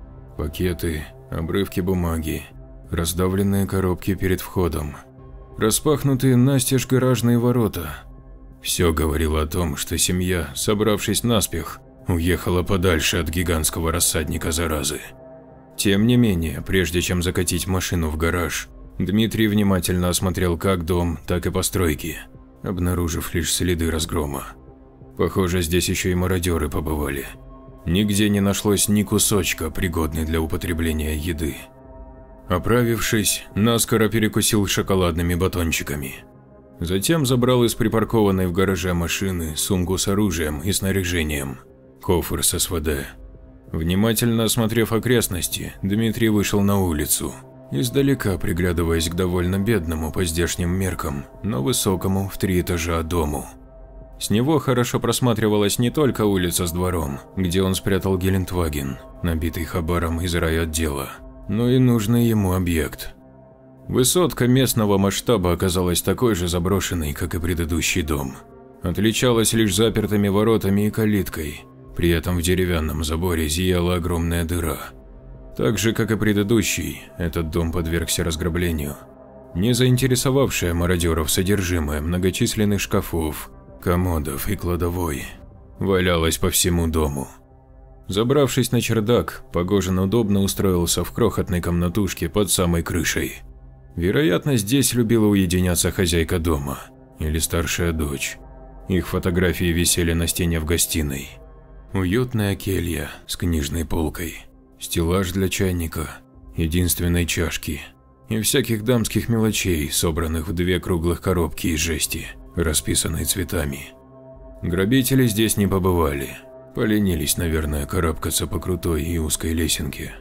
S2: Пакеты, обрывки бумаги, раздавленные коробки перед входом. Распахнутые настежь гаражные ворота. Все говорило о том, что семья, собравшись наспех, уехала подальше от гигантского рассадника заразы. Тем не менее, прежде чем закатить машину в гараж, Дмитрий внимательно осмотрел как дом, так и постройки, обнаружив лишь следы разгрома. Похоже, здесь еще и мародеры побывали. Нигде не нашлось ни кусочка, пригодной для употребления еды. Оправившись, наскоро перекусил шоколадными батончиками. Затем забрал из припаркованной в гараже машины сумку с оружием и снаряжением, кофр с эс вэ дэ. Внимательно осмотрев окрестности, Дмитрий вышел на улицу, издалека приглядываясь к довольно бедному по здешним меркам, но высокому в три этажа дому. С него хорошо просматривалась не только улица с двором, где он спрятал Гелендваген, набитый хабаром из райотдела, но и нужный ему объект. Высотка местного масштаба оказалась такой же заброшенной, как и предыдущий дом. Отличалась лишь запертыми воротами и калиткой, при этом в деревянном заборе зияла огромная дыра. Так же, как и предыдущий, этот дом подвергся разграблению. Не заинтересовавшее мародеров содержимое многочисленных шкафов, комодов и кладовой валялось по всему дому. Забравшись на чердак, Погожин удобно устроился в крохотной комнатушке под самой крышей. Вероятно, здесь любила уединяться хозяйка дома или старшая дочь. Их фотографии висели на стене в гостиной. Уютная келья с книжной полкой, стеллаж для чайника, единственной чашки и всяких дамских мелочей, собранных в две круглых коробки из жести, расписанной цветами. Грабители здесь не побывали. Поленились, наверное, карабкаться по крутой и узкой лесенке.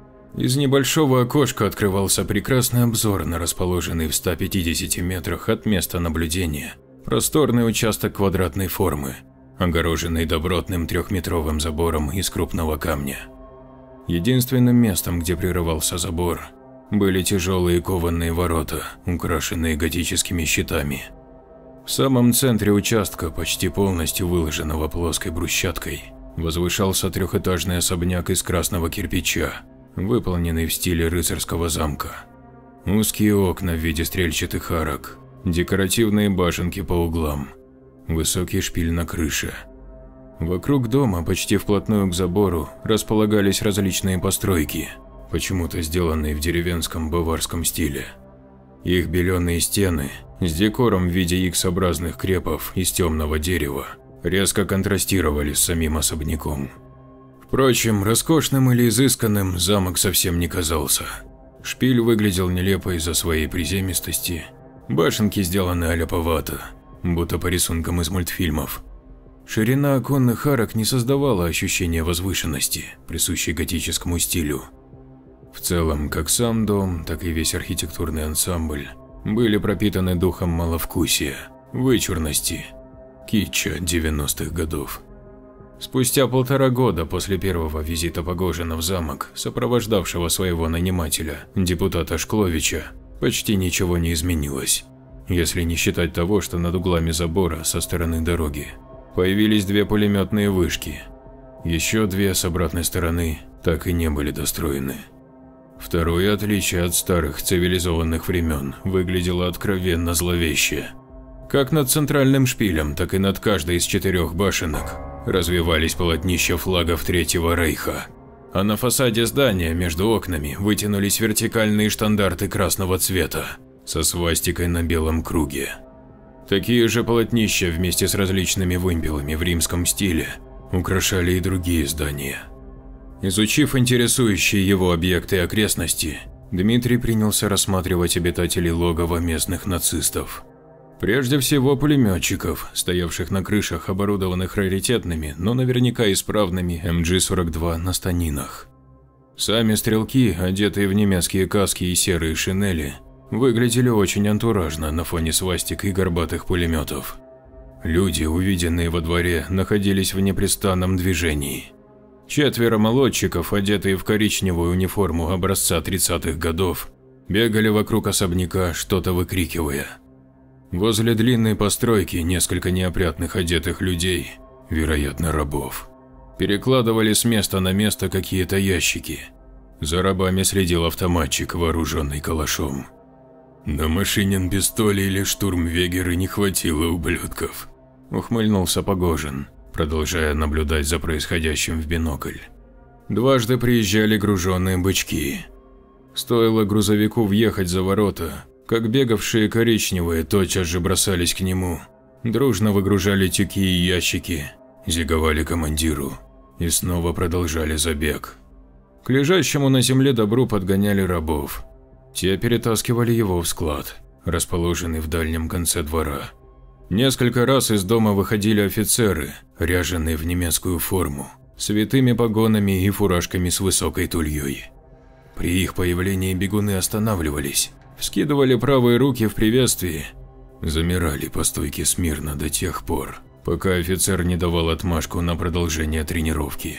S2: Из небольшого окошка открывался прекрасный обзор на расположенный в ста пятидесяти метрах от места наблюдения просторный участок квадратной формы, огороженный добротным трехметровым забором из крупного камня. Единственным местом, где прерывался забор, были тяжелые кованые ворота, украшенные готическими щитами. В самом центре участка, почти полностью выложенного плоской брусчаткой, возвышался трехэтажный особняк из красного кирпича, выполненный в стиле рыцарского замка. Узкие окна в виде стрельчатых арок, декоративные башенки по углам, высокий шпиль на крыше. Вокруг дома, почти вплотную к забору, располагались различные постройки, почему-то сделанные в деревенском баварском стиле. Их беленые стены с декором в виде икс-образных крепов из темного дерева резко контрастировали с самим особняком. Впрочем, роскошным или изысканным замок совсем не казался. Шпиль выглядел нелепо из-за своей приземистости, башенки сделаны аляповато, будто по рисункам из мультфильмов. Ширина оконных арок не создавала ощущения возвышенности, присущей готическому стилю. В целом, как сам дом, так и весь архитектурный ансамбль были пропитаны духом маловкусия, вычурности, китча девяностых годов. Спустя полтора года после первого визита Погожина в замок, сопровождавшего своего нанимателя, депутата Шкловича, почти ничего не изменилось, если не считать того, что над углами забора со стороны дороги появились две пулеметные вышки. Еще две с обратной стороны так и не были достроены. Второе отличие от старых цивилизованных времен выглядело откровенно зловеще. Как над центральным шпилем, так и над каждой из четырех башенок развивались полотнища флагов Третьего Рейха, а на фасаде здания между окнами вытянулись вертикальные штандарты красного цвета со свастикой на белом круге. Такие же полотнища вместе с различными вымпелами в римском стиле украшали и другие здания. Изучив интересующие его объекты и окрестности, Дмитрий принялся рассматривать обитателей логова местных нацистов. Прежде всего пулеметчиков, стоявших на крышах, оборудованных раритетными, но наверняка исправными эм джи сорок два на станинах. Сами стрелки, одетые в немецкие каски и серые шинели, выглядели очень антуражно на фоне свастик и горбатых пулеметов. Люди, увиденные во дворе, находились в непрестанном движении. Четверо молодчиков, одетые в коричневую униформу образца тридцатых годов, бегали вокруг особняка, что-то выкрикивая. Возле длинной постройки несколько неопрятных одетых людей, вероятно рабов, перекладывали с места на место какие-то ящики. За рабами следил автоматчик, вооруженный калашом. «На машинен пистоле или штурмвегеры не хватило ублюдков», – ухмыльнулся Погожин, продолжая наблюдать за происходящим в бинокль. Дважды приезжали груженные бычки. Стоило грузовику въехать за ворота, как бегавшие коричневые тотчас же бросались к нему, дружно выгружали тюки и ящики, зиговали командиру и снова продолжали забег. К лежащему на земле добру подгоняли рабов. Те перетаскивали его в склад, расположенный в дальнем конце двора. Несколько раз из дома выходили офицеры, ряженые в немецкую форму, с витыми погонами и фуражками с высокой тульей. При их появлении бегуны останавливались, вскидывали правые руки в приветствии, замирали по стойке смирно до тех пор, пока офицер не давал отмашку на продолжение тренировки.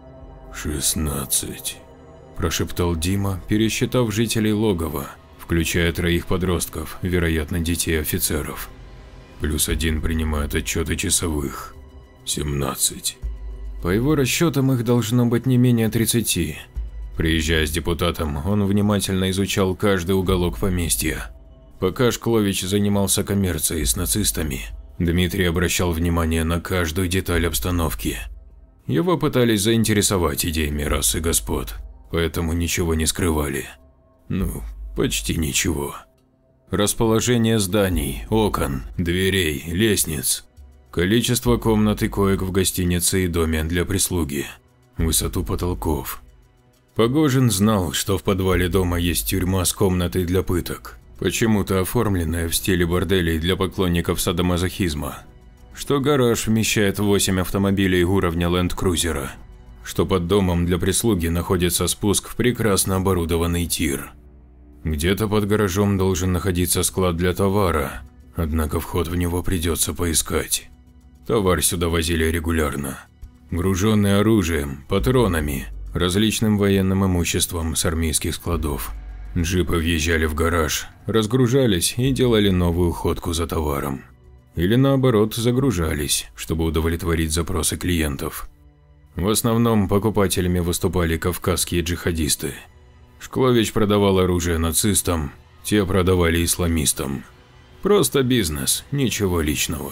S2: «Шестнадцать», – прошептал Дима, пересчитав жителей логова, включая троих подростков, вероятно, детей офицеров. Плюс один принимают отчеты часовых. семнадцать. По его расчетам их должно быть не менее тридцати. Приезжая с депутатом, он внимательно изучал каждый уголок поместья. Пока Шклович занимался коммерцией с нацистами, Дмитрий обращал внимание на каждую деталь обстановки. Его пытались заинтересовать идеями расы господ, поэтому ничего не скрывали. Ну, почти ничего. Расположение зданий, окон, дверей, лестниц, количество комнат и коек в гостинице и доме для прислуги, высоту потолков. Погожин знал, что в подвале дома есть тюрьма с комнатой для пыток, почему-то оформленная в стиле борделей для поклонников садомазохизма, что гараж вмещает восемь автомобилей уровня ленд-крузера, что под домом для прислуги находится спуск в прекрасно оборудованный тир. Где-то под гаражом должен находиться склад для товара, однако вход в него придется поискать. Товар сюда возили регулярно, груженный оружием, патронами, различным военным имуществом с армейских складов. Джипы въезжали в гараж, разгружались и делали новую ходку за товаром. Или наоборот загружались, чтобы удовлетворить запросы клиентов. В основном покупателями выступали кавказские джихадисты. Шклович продавал оружие нацистам, те продавали исламистам. Просто бизнес, ничего личного.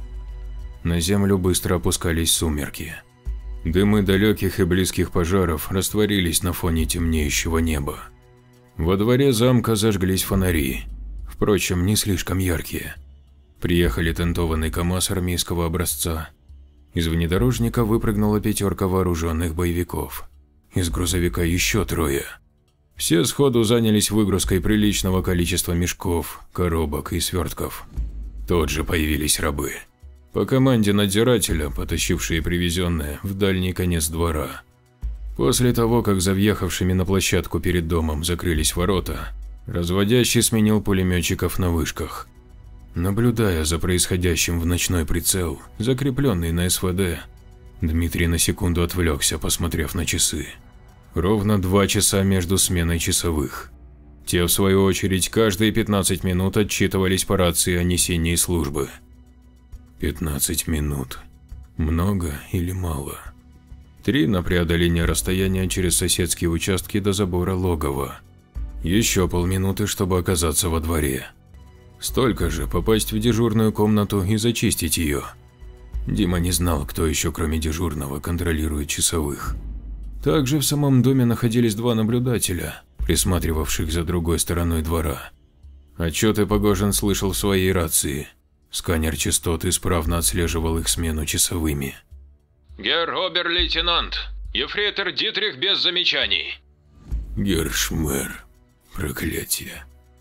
S2: На землю быстро опускались сумерки. Дымы далеких и близких пожаров растворились на фоне темнеющего неба. Во дворе замка зажглись фонари, впрочем, не слишком яркие. Приехали тентованный КАМАЗ армейского образца. Из внедорожника выпрыгнула пятерка вооруженных боевиков. Из грузовика еще трое. Все сходу занялись выгрузкой приличного количества мешков, коробок и свертков. Тут же появились рабы. По команде надзирателя, потащившие привезенное в дальний конец двора. После того, как за въехавшими на площадку перед домом закрылись ворота, разводящий сменил пулеметчиков на вышках. Наблюдая за происходящим в ночной прицел, закрепленный на эс вэ дэ, Дмитрий на секунду отвлекся, посмотрев на часы. Ровно два часа между сменой часовых. Те, в свою очередь, каждые пятнадцать минут отчитывались по рации о несении службы. пятнадцать минут. Много или мало? Три на преодоление расстояния через соседские участки до забора логова. Еще полминуты, чтобы оказаться во дворе. Столько же попасть в дежурную комнату и зачистить ее. Дима не знал, кто еще кроме дежурного контролирует часовых. Также в самом доме находились два наблюдателя, присматривавших за другой стороной двора. Отчеты Погожин слышал в своей рации. Сканер частот исправно отслеживал их смену часовыми.
S3: Герр обер-лейтенант, ефрейтор Дитрих без замечаний.
S1: Гершмер. Проклятие.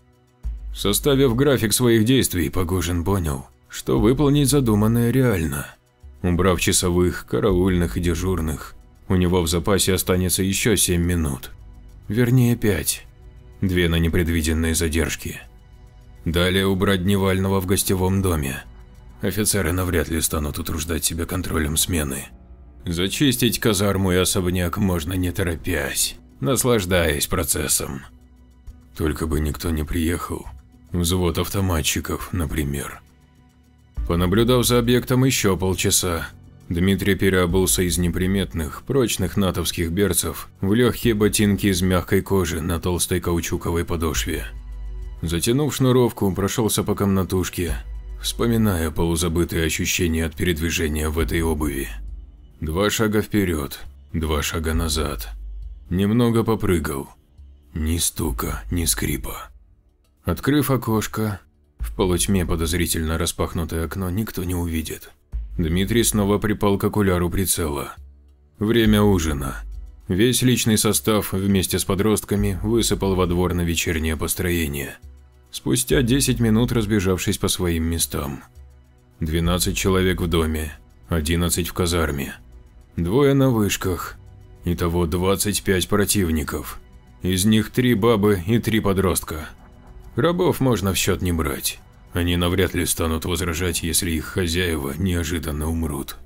S2: Составив график своих действий, Погожин понял, что выполнить задуманное реально. Убрав часовых, караульных и дежурных, у него в запасе останется еще семь минут. Вернее, пять. Две на непредвиденные задержки. Далее убрать Дневального в гостевом доме. Офицеры навряд ли станут утруждать себя контролем смены. Зачистить казарму и особняк можно не торопясь, наслаждаясь процессом.
S1: Только бы никто не приехал. Взвод автоматчиков, например.
S2: Понаблюдав за объектом еще полчаса, Дмитрий переобулся из неприметных, прочных натовских берцев в легкие ботинки из мягкой кожи на толстой каучуковой подошве. Затянув шнуровку, прошелся по комнатушке, вспоминая полузабытые ощущения от передвижения в этой обуви. Два шага вперед, два шага назад. Немного попрыгал. Ни стука, ни скрипа. Открыв окошко, в полутьме подозрительно распахнутое окно никто не увидит. Дмитрий снова припал к окуляру прицела. Время ужина. Весь личный состав вместе с подростками высыпал во двор на вечернее построение, спустя десять минут разбежавшись по своим местам. двенадцать человек в доме, одиннадцать в казарме, двое на вышках, итого двадцать пять противников, из них три бабы и три подростка. Рабов можно в счет не брать, они навряд ли станут возражать, если их хозяева неожиданно умрут.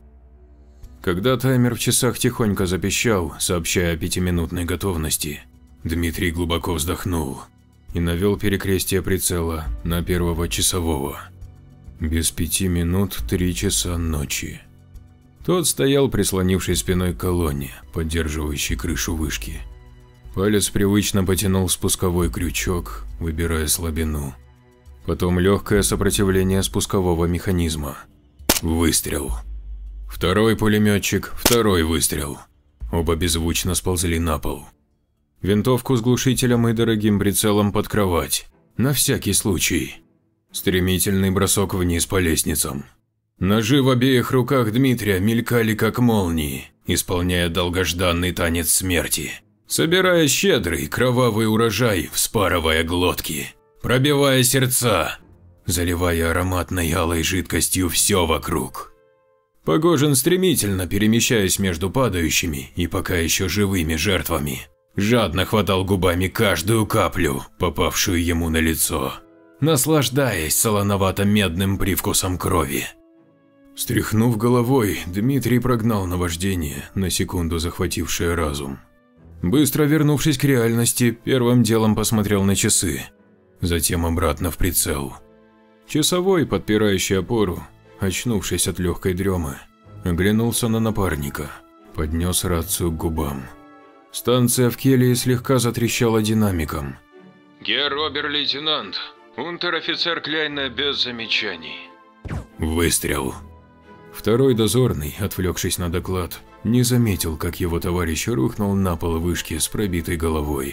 S2: Когда таймер в часах тихонько запищал, сообщая о пятиминутной готовности, Дмитрий глубоко вздохнул и навел перекрестие прицела на первого часового. Без пяти минут три часа ночи. Тот стоял, прислонившись спиной к колонне, поддерживающей крышу вышки. Палец привычно потянул спусковой крючок, выбирая слабину. Потом легкое сопротивление спускового механизма. Выстрел. Второй пулеметчик, второй выстрел. Оба беззвучно сползли на пол. Винтовку с глушителем и дорогим прицелом под кровать. На всякий случай. Стремительный бросок вниз по лестницам. Ножи в обеих руках Дмитрия мелькали как молнии, исполняя долгожданный танец смерти. Собирая щедрый, кровавый урожай, вспарывая глотки, пробивая сердца, заливая ароматной алой жидкостью все вокруг. Погожин, стремительно перемещаясь между падающими и пока еще живыми жертвами, жадно хватал губами каждую каплю, попавшую ему на лицо, наслаждаясь солоновато-медным привкусом крови. Стряхнув головой, Дмитрий прогнал наваждение, на секунду захватившее разум. Быстро вернувшись к реальности, первым делом посмотрел на часы, затем обратно в прицел. Часовой, подпирающий опору, очнувшись от легкой дремы, оглянулся на напарника, поднес рацию к губам. Станция в келье слегка затрещала динамиком.
S3: Герр обер-лейтенант, унтер-офицер Кляйна без замечаний.
S2: Выстрел. Второй дозорный, отвлекшись на доклад, не заметил, как его товарищ рухнул на пол вышки с пробитой головой.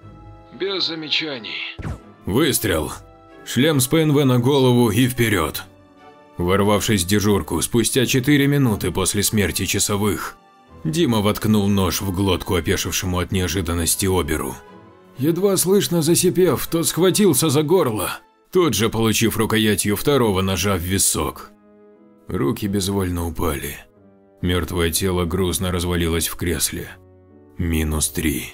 S3: Без замечаний.
S2: Выстрел. Шлем с пэ эн вэ на голову и вперед. Ворвавшись в дежурку спустя четыре минуты после смерти часовых, Дима воткнул нож в глотку опешившему от неожиданности оберу. Едва слышно засипев, тот схватился за горло, тут же получив рукоятью второго ножа в висок. Руки безвольно упали. Мертвое тело грузно развалилось в кресле.
S1: Минус три.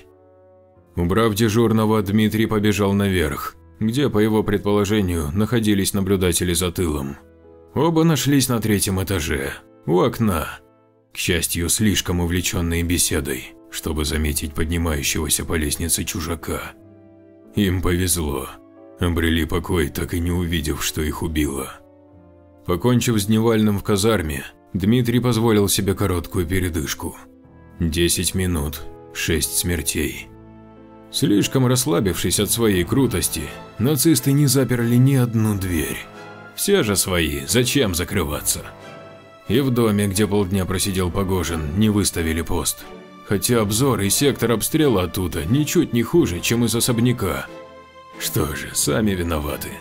S2: Убрав дежурного, Дмитрий побежал наверх, где, по его предположению, находились наблюдатели за тылом. Оба нашлись на третьем этаже, у окна. К счастью, слишком увлеченные беседой, чтобы заметить поднимающегося по лестнице чужака. Им повезло. Обрели покой, так и не увидев, что их убило. Покончив с дневальным в казарме, Дмитрий позволил себе короткую передышку. Десять минут, шесть смертей. Слишком расслабившись от своей крутости, нацисты не заперли ни одну дверь. Все же свои, зачем закрываться? И в доме, где полдня просидел Погожин, не выставили пост. Хотя обзор и сектор обстрела оттуда ничуть не хуже, чем из особняка. Что же, сами виноваты.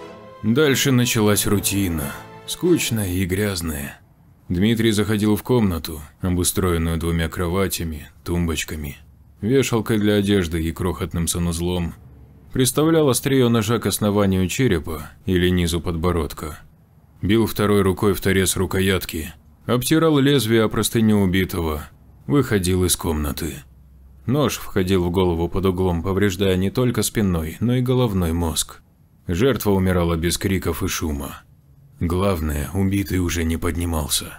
S2: Дальше началась рутина, скучная и грязная. Дмитрий заходил в комнату, обустроенную двумя кроватями, тумбочками, вешалкой для одежды и крохотным санузлом. Приставлял острие ножа к основанию черепа или низу подбородка. Бил второй рукой в торец рукоятки, обтирал лезвие о простыню убитого, выходил из комнаты. Нож входил в голову под углом, повреждая не только спинной, но и головной мозг. Жертва умирала без криков и шума. Главное, убитый уже не поднимался.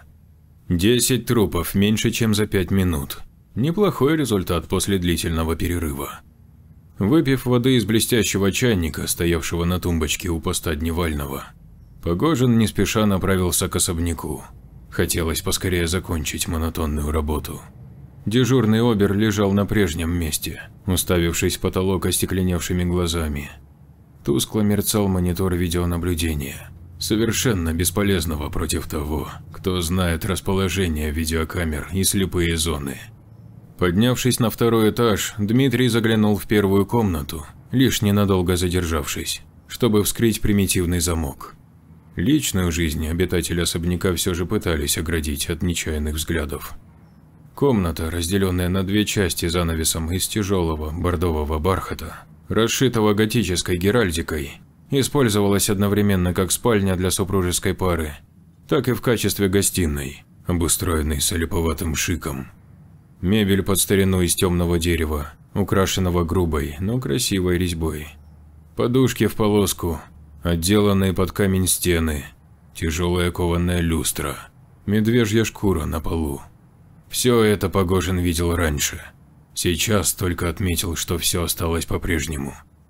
S2: Десять трупов меньше, чем за пять минут. Неплохой результат после длительного перерыва. Выпив воды из блестящего чайника, стоявшего на тумбочке у поста дневального, Погожин не спеша направился к особняку. Хотелось поскорее закончить монотонную работу. Дежурный обер лежал на прежнем месте, уставившись в потолок остекленевшими глазами. Тускло мерцал монитор видеонаблюдения, совершенно бесполезного против того, кто знает расположение видеокамер и слепые зоны. Поднявшись на второй этаж, Дмитрий заглянул в первую комнату, лишь ненадолго задержавшись, чтобы вскрыть примитивный замок. Личную жизнь обитатели особняка все же пытались оградить от нечаянных взглядов. Комната, разделенная на две части занавесом из тяжелого бордового бархата, расшитого готической геральдикой, использовалась одновременно как спальня для супружеской пары, так и в качестве гостиной, обустроенной с олиповатым шиком. Мебель под старину из темного дерева, украшенного грубой, но красивой резьбой. Подушки в полоску, отделанные под камень стены, тяжелая кованая люстра, медвежья шкура на полу. Все это Погожин видел раньше. Сейчас только отметил, что все осталось по-прежнему.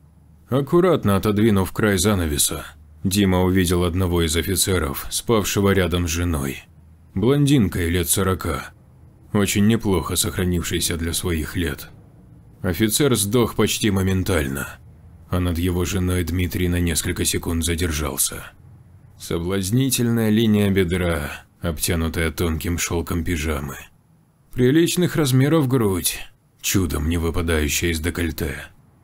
S2: Аккуратно отодвинув край занавеса, Дима увидел одного из офицеров, спавшего рядом с женой. Блондинкой лет сорока, очень неплохо сохранившейся для своих лет. Офицер сдох почти моментально, а над его женой Дмитрий на несколько секунд задержался. Соблазнительная линия бедра, обтянутая тонким шелком пижамы. Приличных размеров грудь, чудом не выпадающая из декольте.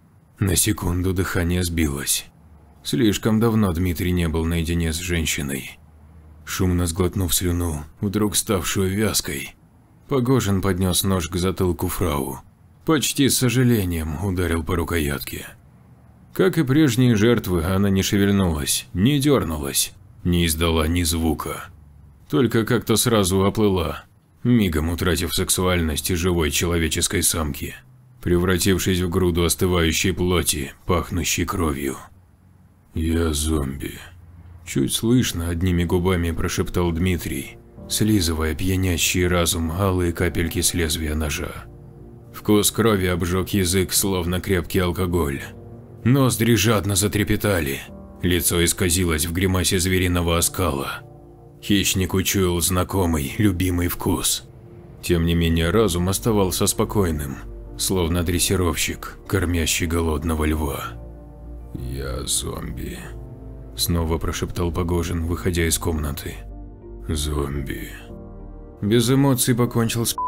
S2: На секунду дыхание сбилось. Слишком давно Дмитрий не был наедине с женщиной. Шумно сглотнув слюну, вдруг ставшую вязкой, Погожин поднес нож к затылку фрау. Почти с сожалением ударил по рукоятке. Как и прежние жертвы, она не шевельнулась, не дернулась, не издала ни звука. Только как-то сразу оплыла, мигом утратив сексуальность живой человеческой самки, превратившись в груду остывающей плоти, пахнущей кровью. «Я зомби», – чуть слышно одними губами прошептал Дмитрий, слизывая пьянящий разум алые капельки с лезвия ножа. Вкус крови обжег язык, словно крепкий алкоголь. Ноздри жадно затрепетали, лицо исказилось в гримасе звериного оскала. Хищник учуял знакомый, любимый вкус. Тем не менее разум оставался спокойным, словно дрессировщик, кормящий голодного льва. «Я зомби», – снова прошептал Погожин, выходя из комнаты. «Зомби». Без эмоций покончил с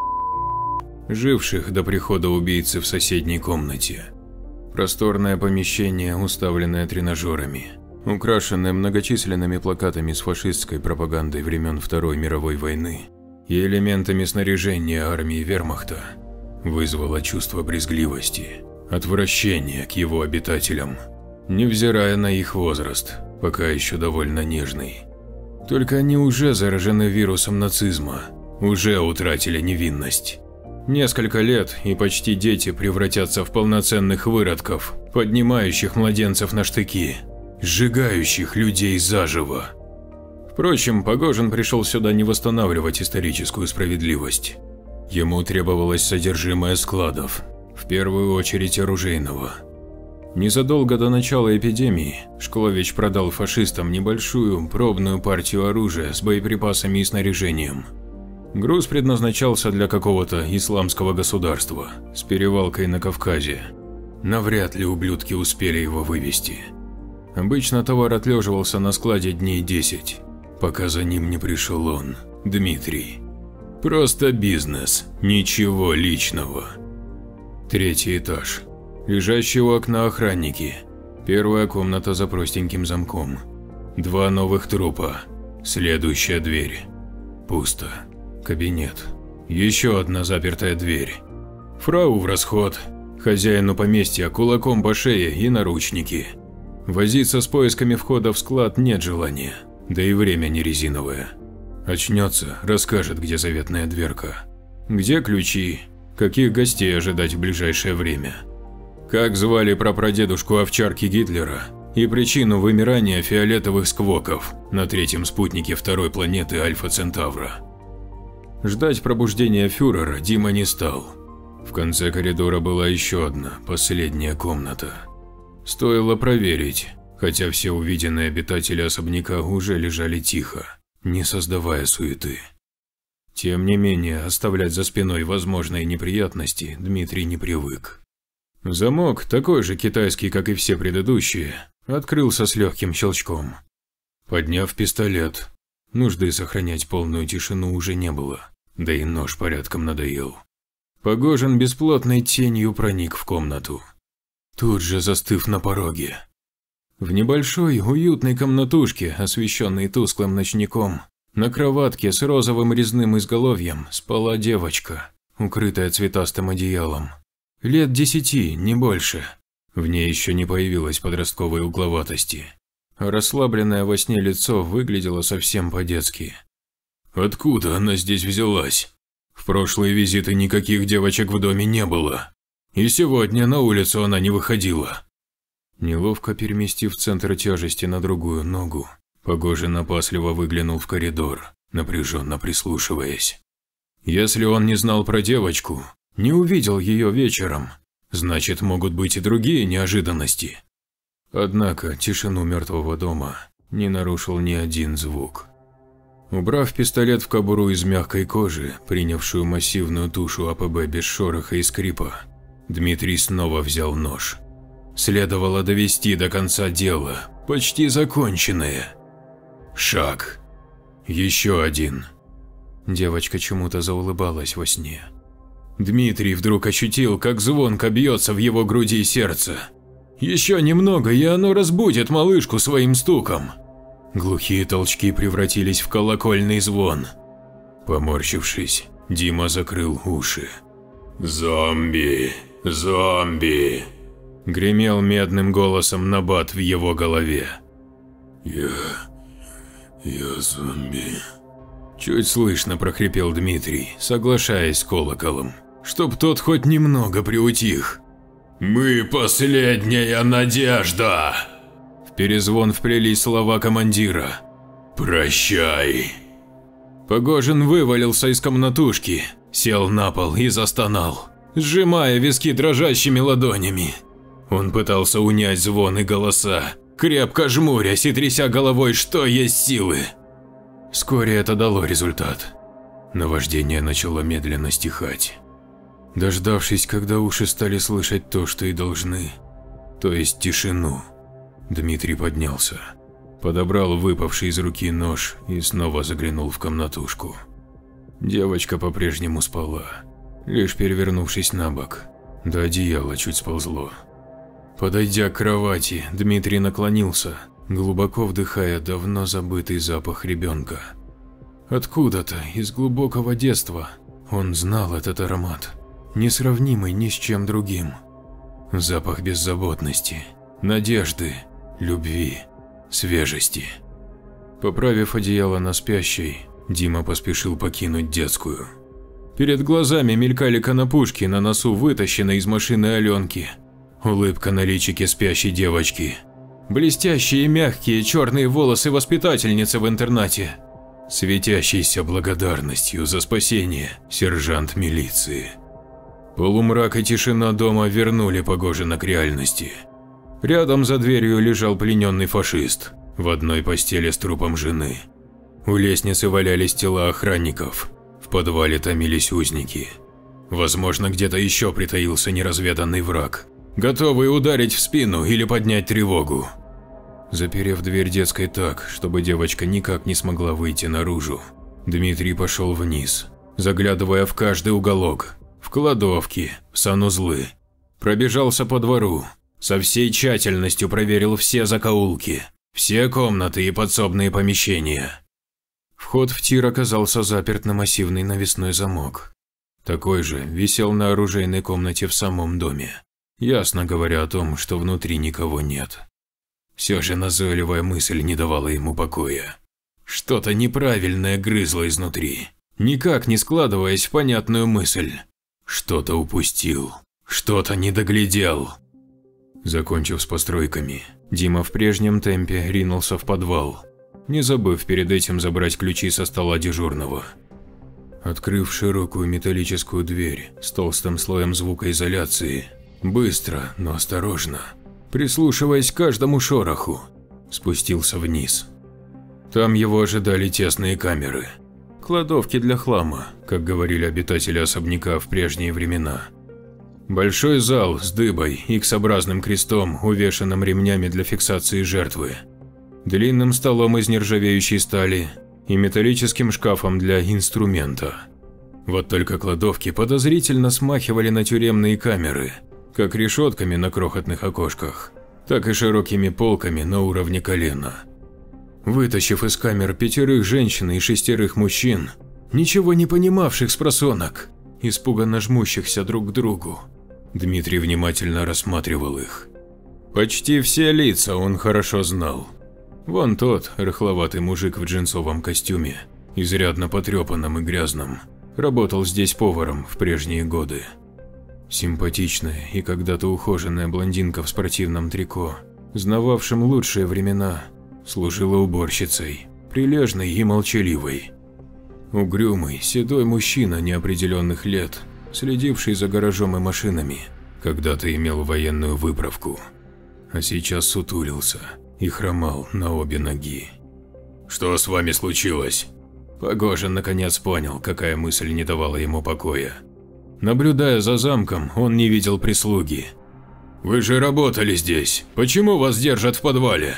S2: живших до прихода убийцы в соседней комнате. Просторное помещение, уставленное тренажерами, украшенное многочисленными плакатами с фашистской пропагандой времен Второй мировой войны и элементами снаряжения армии вермахта, вызвало чувство брезгливости, отвращения к его обитателям, невзирая на их возраст, пока еще довольно нежный. Только они уже заражены вирусом нацизма, уже утратили невинность. Несколько лет, и почти дети превратятся в полноценных выродков, поднимающих младенцев на штыки, сжигающих людей заживо. Впрочем, Погожин пришел сюда не восстанавливать историческую справедливость. Ему требовалось содержимое складов, в первую очередь оружейного. Незадолго до начала эпидемии Шклович продал фашистам небольшую пробную партию оружия с боеприпасами и снаряжением. Груз предназначался для какого-то исламского государства с перевалкой на Кавказе. Навряд ли ублюдки успели его вывезти. Обычно товар отлеживался на складе дней десять, пока за ним не пришел он, Дмитрий. Просто бизнес, ничего личного. Третий этаж. Лежащие у окна охранники. Первая комната за простеньким замком. Два новых трупа. Следующая дверь. Пусто. Кабинет. Еще одна запертая дверь. Фрау в расход. Хозяину поместья кулаком по шее и наручники. Возиться с поисками входа в склад нет желания, да и время не резиновое. Очнется, расскажет, где заветная дверка. Где ключи, каких гостей ожидать в ближайшее время. Как звали прапрадедушку овчарки Гитлера и причину вымирания фиолетовых сквоков на третьем спутнике второй планеты Альфа Центавра. Ждать пробуждения фюрера Дима не стал. В конце коридора была еще одна, последняя комната. Стоило проверить, хотя все увиденные обитатели особняка уже лежали тихо, не создавая суеты. Тем не менее, оставлять за спиной возможные неприятности Дмитрий не привык. Замок, такой же китайский, как и все предыдущие, открылся с легким щелчком. Подняв пистолет, нужды сохранять полную тишину уже не было, да и нож порядком надоел. Погожин бесплотной тенью проник в комнату, тут же застыв на пороге. В небольшой уютной комнатушке, освещенной тусклым ночником, на кроватке с розовым резным изголовьем спала девочка, укрытая цветастым одеялом. Лет десяти, не больше. В ней еще не появилось подростковой угловатости. А расслабленное во сне лицо выглядело совсем по-детски. Откуда она здесь взялась? В прошлые визиты никаких девочек в доме не было. И сегодня на улицу она не выходила. Неловко переместив центр тяжести на другую ногу, Погожин опасливо выглянул в коридор, напряженно прислушиваясь. Если он не знал про девочку, не увидел ее вечером, значит, могут быть и другие неожиданности. Однако тишину мертвого дома не нарушил ни один звук. Убрав пистолет в кобуру из мягкой кожи, принявшую массивную тушу АПБ без шороха и скрипа, Дмитрий снова взял нож. Следовало довести до конца дело, почти законченное. Шаг. Еще один. Девочка чему-то заулыбалась во сне. Дмитрий вдруг ощутил, как звонко бьется в его груди сердце. Еще немного, и оно разбудит малышку своим стуком. Глухие толчки превратились в колокольный звон. Поморщившись, Дима закрыл уши. «Зомби! Зомби!» – гремел медным голосом набат в его голове. «Я... я зомби...» Чуть слышно прохрипел Дмитрий, соглашаясь с колоколом, чтоб тот хоть немного приутих. «Мы последняя надежда!» В перезвон вплелись слова командира. «Прощай!» Погожин вывалился из комнатушки, сел на пол и застонал, сжимая виски дрожащими ладонями. Он пытался унять звон и голоса, крепко жмурясь и тряся головой, что есть силы. Вскоре это дало результат. Наваждение начало медленно стихать. Дождавшись, когда уши стали слышать то, что и должны, то есть тишину, Дмитрий поднялся, подобрал выпавший из руки нож и снова заглянул в комнатушку. Девочка по-прежнему спала, лишь перевернувшись на бок, до одеяла чуть сползло. Подойдя к кровати, Дмитрий наклонился, глубоко вдыхая давно забытый запах ребенка. Откуда-то, из глубокого детства, он знал этот аромат, несравнимый ни с чем другим. Запах беззаботности, надежды, любви, свежести. Поправив одеяло на спящей, Дима поспешил покинуть детскую. Перед глазами мелькали конопушки на носу вытащенной из машины Аленки. Улыбка на личике спящей девочки. Блестящие мягкие черные волосы воспитательницы в интернате. Светящийся благодарностью за спасение сержант милиции. Полумрак и тишина дома вернули Погожина к реальности. Рядом за дверью лежал плененный фашист, в одной постели с трупом жены. У лестницы валялись тела охранников, в подвале томились узники. Возможно, где-то еще притаился неразведанный враг, готовый ударить в спину или поднять тревогу. Заперев дверь детской так, чтобы девочка никак не смогла выйти наружу, Дмитрий пошел вниз, заглядывая в каждый уголок, в кладовки, в санузлы. Пробежался по двору, со всей тщательностью проверил все закоулки, все комнаты и подсобные помещения. Вход в тир оказался заперт на массивный навесной замок. Такой же висел на оружейной комнате в самом доме, ясно говоря о том, что внутри никого нет. Все же назойливая мысль не давала ему покоя. Что-то неправильное грызло изнутри, никак не складываясь в понятную мысль. Что-то упустил, что-то не доглядел. Закончив с постройками, Дима в прежнем темпе ринулся в подвал, не забыв перед этим забрать ключи со стола дежурного. Открыв широкую металлическую дверь с толстым слоем звукоизоляции, быстро, но осторожно, прислушиваясь к каждому шороху, спустился вниз. Там его ожидали тесные камеры, кладовки для хлама, как говорили обитатели особняка в прежние времена. Большой зал с дыбой, икс-образным крестом, увешанным ремнями для фиксации жертвы, длинным столом из нержавеющей стали и металлическим шкафом для инструмента. Вот только кладовки подозрительно смахивали на тюремные камеры, как решетками на крохотных окошках, так и широкими полками на уровне колена. Вытащив из камер пятерых женщин и шестерых мужчин, ничего не понимавших спросонок, испуганно жмущихся друг к другу, Дмитрий внимательно рассматривал их. Почти все лица он хорошо знал. Вон тот рыхловатый мужик в джинсовом костюме, изрядно потрепанном и грязном, работал здесь поваром в прежние годы. Симпатичная и когда-то ухоженная блондинка в спортивном трико, знававшим лучшие времена, служила уборщицей, прилежной и молчаливой. Угрюмый, седой мужчина неопределенных лет, следивший за гаражом и машинами, когда-то имел военную выправку, а сейчас сутулился и хромал на обе ноги. «Что с вами случилось?» Погожин наконец понял, какая мысль не давала ему покоя. Наблюдая за замком, он не видел прислуги. «Вы же работали здесь, почему вас держат в подвале?»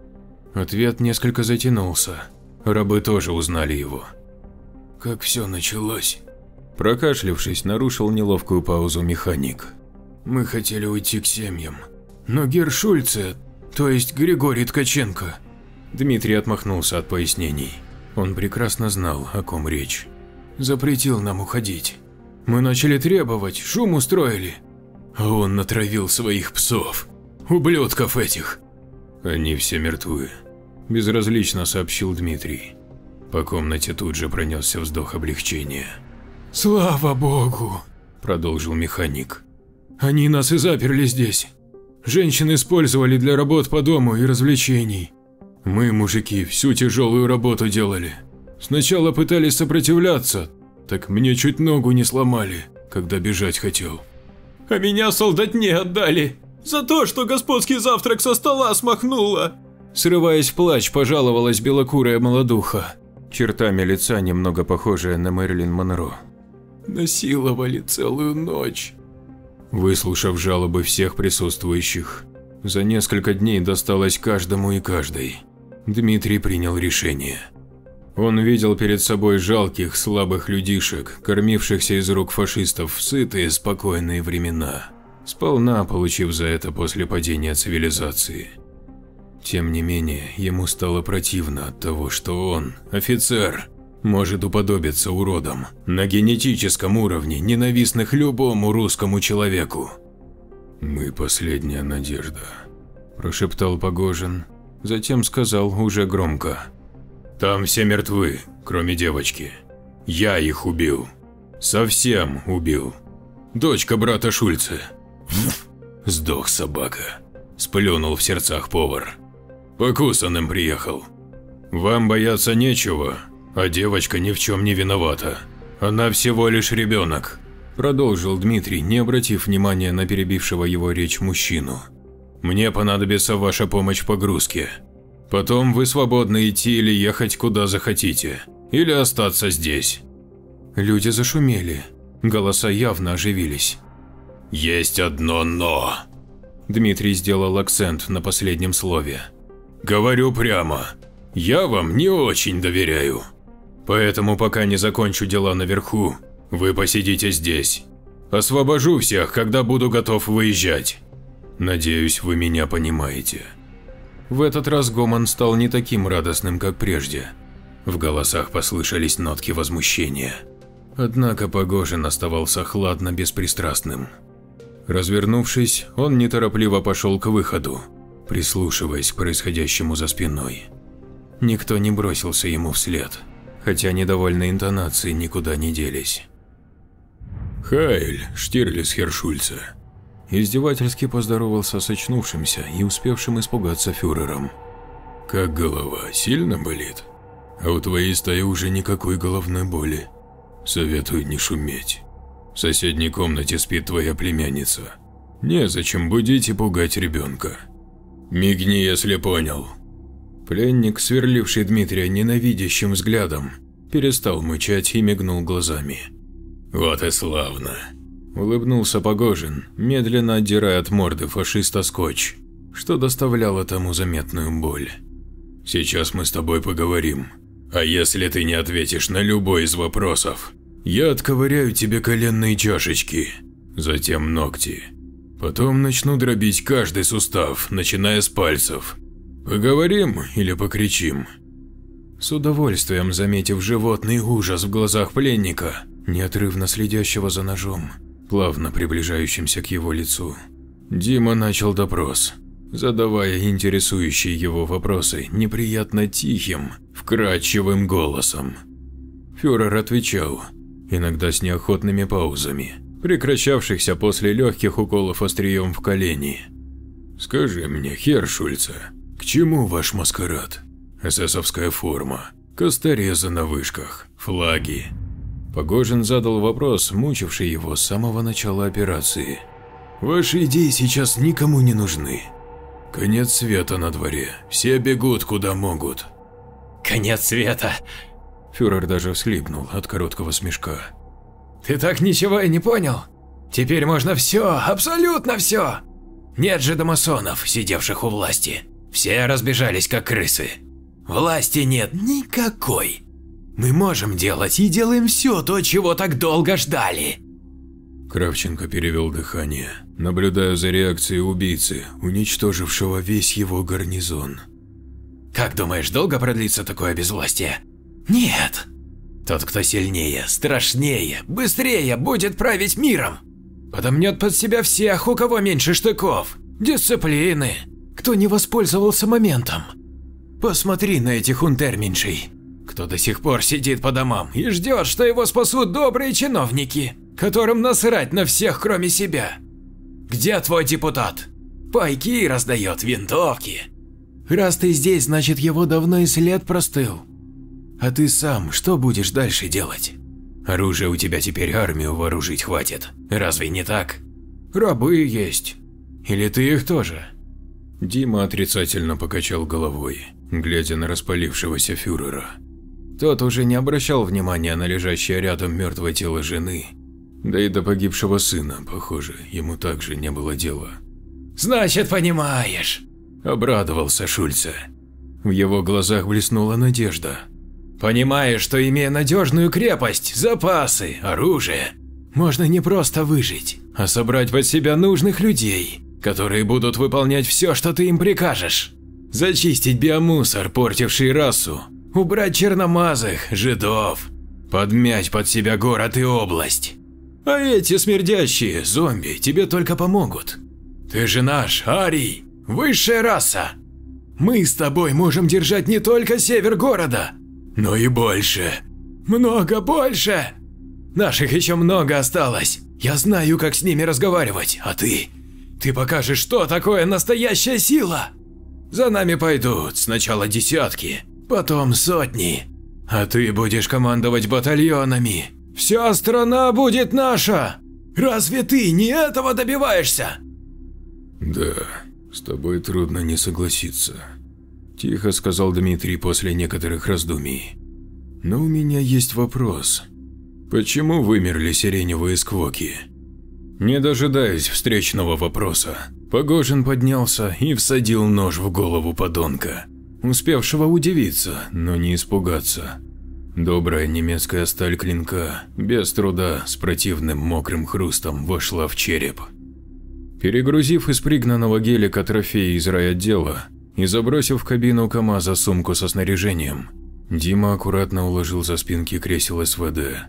S2: Ответ несколько затянулся, рабы тоже узнали его. «Как все началось?» Прокашлявшись, нарушил неловкую паузу механик. «Мы хотели уйти к семьям, но гер Шульце, то есть Григорий Ткаченко…» Дмитрий отмахнулся от пояснений. Он прекрасно знал, о ком речь. «Запретил нам уходить. Мы начали требовать, шум устроили. А он натравил своих псов, ублюдков этих». «Они все мертвы», – безразлично сообщил Дмитрий. По комнате тут же пронесся вздох облегчения. «Слава богу», – продолжил механик. «Они нас и заперли здесь. Женщин использовали для работ по дому и развлечений. Мы, мужики, всю тяжелую работу делали. Сначала пытались сопротивляться, так мне чуть ногу не сломали, когда бежать хотел. А меня солдатне отдали за то, что господский завтрак со стола смахнула». Срываясь в плач, пожаловалась белокурая молодуха, чертами лица немного похожая на Мэрилин Монро. «Насиловали целую ночь». Выслушав жалобы всех присутствующих, за несколько дней досталось каждому и каждой. Дмитрий принял решение. Он видел перед собой жалких, слабых людишек, кормившихся из рук фашистов в сытые, спокойные времена, сполна получив за это после падения цивилизации. Тем не менее, ему стало противно от того, что он, офицер, может уподобиться уродам на генетическом уровне, ненавистных любому русскому человеку. «Мы последняя надежда», – прошептал Погожин, затем сказал уже громко. «Там все мертвы, кроме девочки. Я их убил». Совсем убил. Дочка брата Шульце. Сдох собака. Сплюнул в сердцах повар. Покусанным приехал. Вам бояться нечего, а девочка ни в чем не виновата. Она всего лишь ребенок. Продолжил Дмитрий, не обратив внимания на перебившего его речь мужчину. Мне понадобится ваша помощь в погрузке. Потом вы свободны идти или ехать куда захотите, или остаться здесь. Люди зашумели, голоса явно оживились. Есть одно «но». Дмитрий сделал акцент на последнем слове. Говорю прямо, я вам не очень доверяю. Поэтому пока не закончу дела наверху, вы посидите здесь. Освобожу всех, когда буду готов выезжать. Надеюсь, вы меня понимаете. В этот раз гомон стал не таким радостным, как прежде. В голосах послышались нотки возмущения. Однако Погожин оставался хладно беспристрастным. Развернувшись, он неторопливо пошел к выходу, прислушиваясь к происходящему за спиной. Никто не бросился ему вслед, хотя недовольные интонации никуда не делись. «Хайль, Штирлиц херр Шульце», издевательски поздоровался с очнувшимся и успевшим испугаться фюрером. «Как голова, сильно болит? А у твоей стаи уже никакой головной боли. Советую не шуметь. В соседней комнате спит твоя племянница. Незачем будить и пугать ребенка. Мигни, если понял». Пленник, сверливший Дмитрия ненавидящим взглядом, перестал мычать и мигнул глазами. «Вот и славно», – улыбнулся Погожин, медленно отдирая от морды фашиста скотч, что доставляло тому заметную боль. «Сейчас мы с тобой поговорим, а если ты не ответишь на любой из вопросов, я отковыряю тебе коленные чашечки, затем ногти. Потом начну дробить каждый сустав, начиная с пальцев. Поговорим или покричим?» С удовольствием заметив животный ужас в глазах пленника, неотрывно следящего за ножом, плавно приближающимся к его лицу, Дима начал допрос, задавая интересующие его вопросы неприятно тихим, вкрадчивым голосом. Фюрер отвечал, иногда с неохотными паузами, прекращавшихся после легких уколов острием в колени. «Скажи мне, херр Шульце, к чему ваш маскарад? Эсэсовская форма, косторезы на вышках, флаги». Погожин задал вопрос, мучивший его с самого начала операции. «Ваши идеи сейчас никому не нужны. Конец света на дворе, все бегут куда могут».
S4: «Конец света?»
S2: Фюрер даже всхлипнул от короткого смешка.
S4: «Ты так ничего и не понял? Теперь можно все, абсолютно все. Нет же домасонов, сидевших у власти. Все разбежались как крысы. Власти нет никакой. Мы можем делать и делаем все то, чего так долго ждали».
S2: Кравченко перевел дыхание, наблюдая за реакцией убийцы, уничтожившего весь его гарнизон.
S4: «Как думаешь, долго продлится такое безвластие? Нет. Тот, кто сильнее, страшнее, быстрее будет править миром. Подомнет под себя всех, у кого меньше штыков, дисциплины, кто не воспользовался моментом. Посмотри на этих унтерменшей, кто до сих пор сидит по домам и ждет, что его спасут добрые чиновники, которым насрать на всех, кроме себя. Где твой депутат? Пайки раздает, винтовки. Раз ты здесь, значит, его давно и след простыл. А ты сам что будешь дальше делать? Оружия у тебя теперь армию вооружить хватит, разве не так? Рабы есть. Или ты их тоже?»
S2: Дима отрицательно покачал головой, глядя на распалившегося фюрера. Тот уже не обращал внимания на лежащее рядом мертвое тело жены, да и до погибшего сына, похоже, ему также не было дела.
S4: «Значит, понимаешь», –
S2: обрадовался Шульце. В его глазах блеснула надежда.
S4: «Понимаешь, что имея надежную крепость, запасы, оружие, можно не просто выжить, а собрать под себя нужных людей, которые будут выполнять все, что ты им прикажешь. Зачистить биомусор, портивший расу, убрать черномазых, жидов, подмять под себя город и область. А эти смердящие зомби тебе только помогут. Ты же наш, арий, высшая раса. Мы с тобой можем держать не только север города, но и больше, много больше. Наших еще много осталось. Я знаю, как с ними разговаривать, а ты? Ты покажешь, что такое настоящая сила. За нами пойдут сначала десятки, потом сотни. А ты будешь командовать батальонами. Вся страна будет наша. Разве ты не этого добиваешься?
S1: Да, с тобой трудно не согласиться. Тихо сказал Дмитрий после некоторых раздумий. Но у меня есть вопрос. Почему вымерли сиреневые сквоки? Не дожидаясь встречного вопроса, Погожин поднялся и всадил нож в голову подонка, успевшего удивиться, но не испугаться. Добрая немецкая сталь клинка без труда с противным мокрым хрустом вошла в череп. Перегрузив из пригнанного гелика трофеи из райотдела и забросив в кабину КамАЗа сумку со снаряжением, Дима аккуратно уложил за спинки кресел СВД.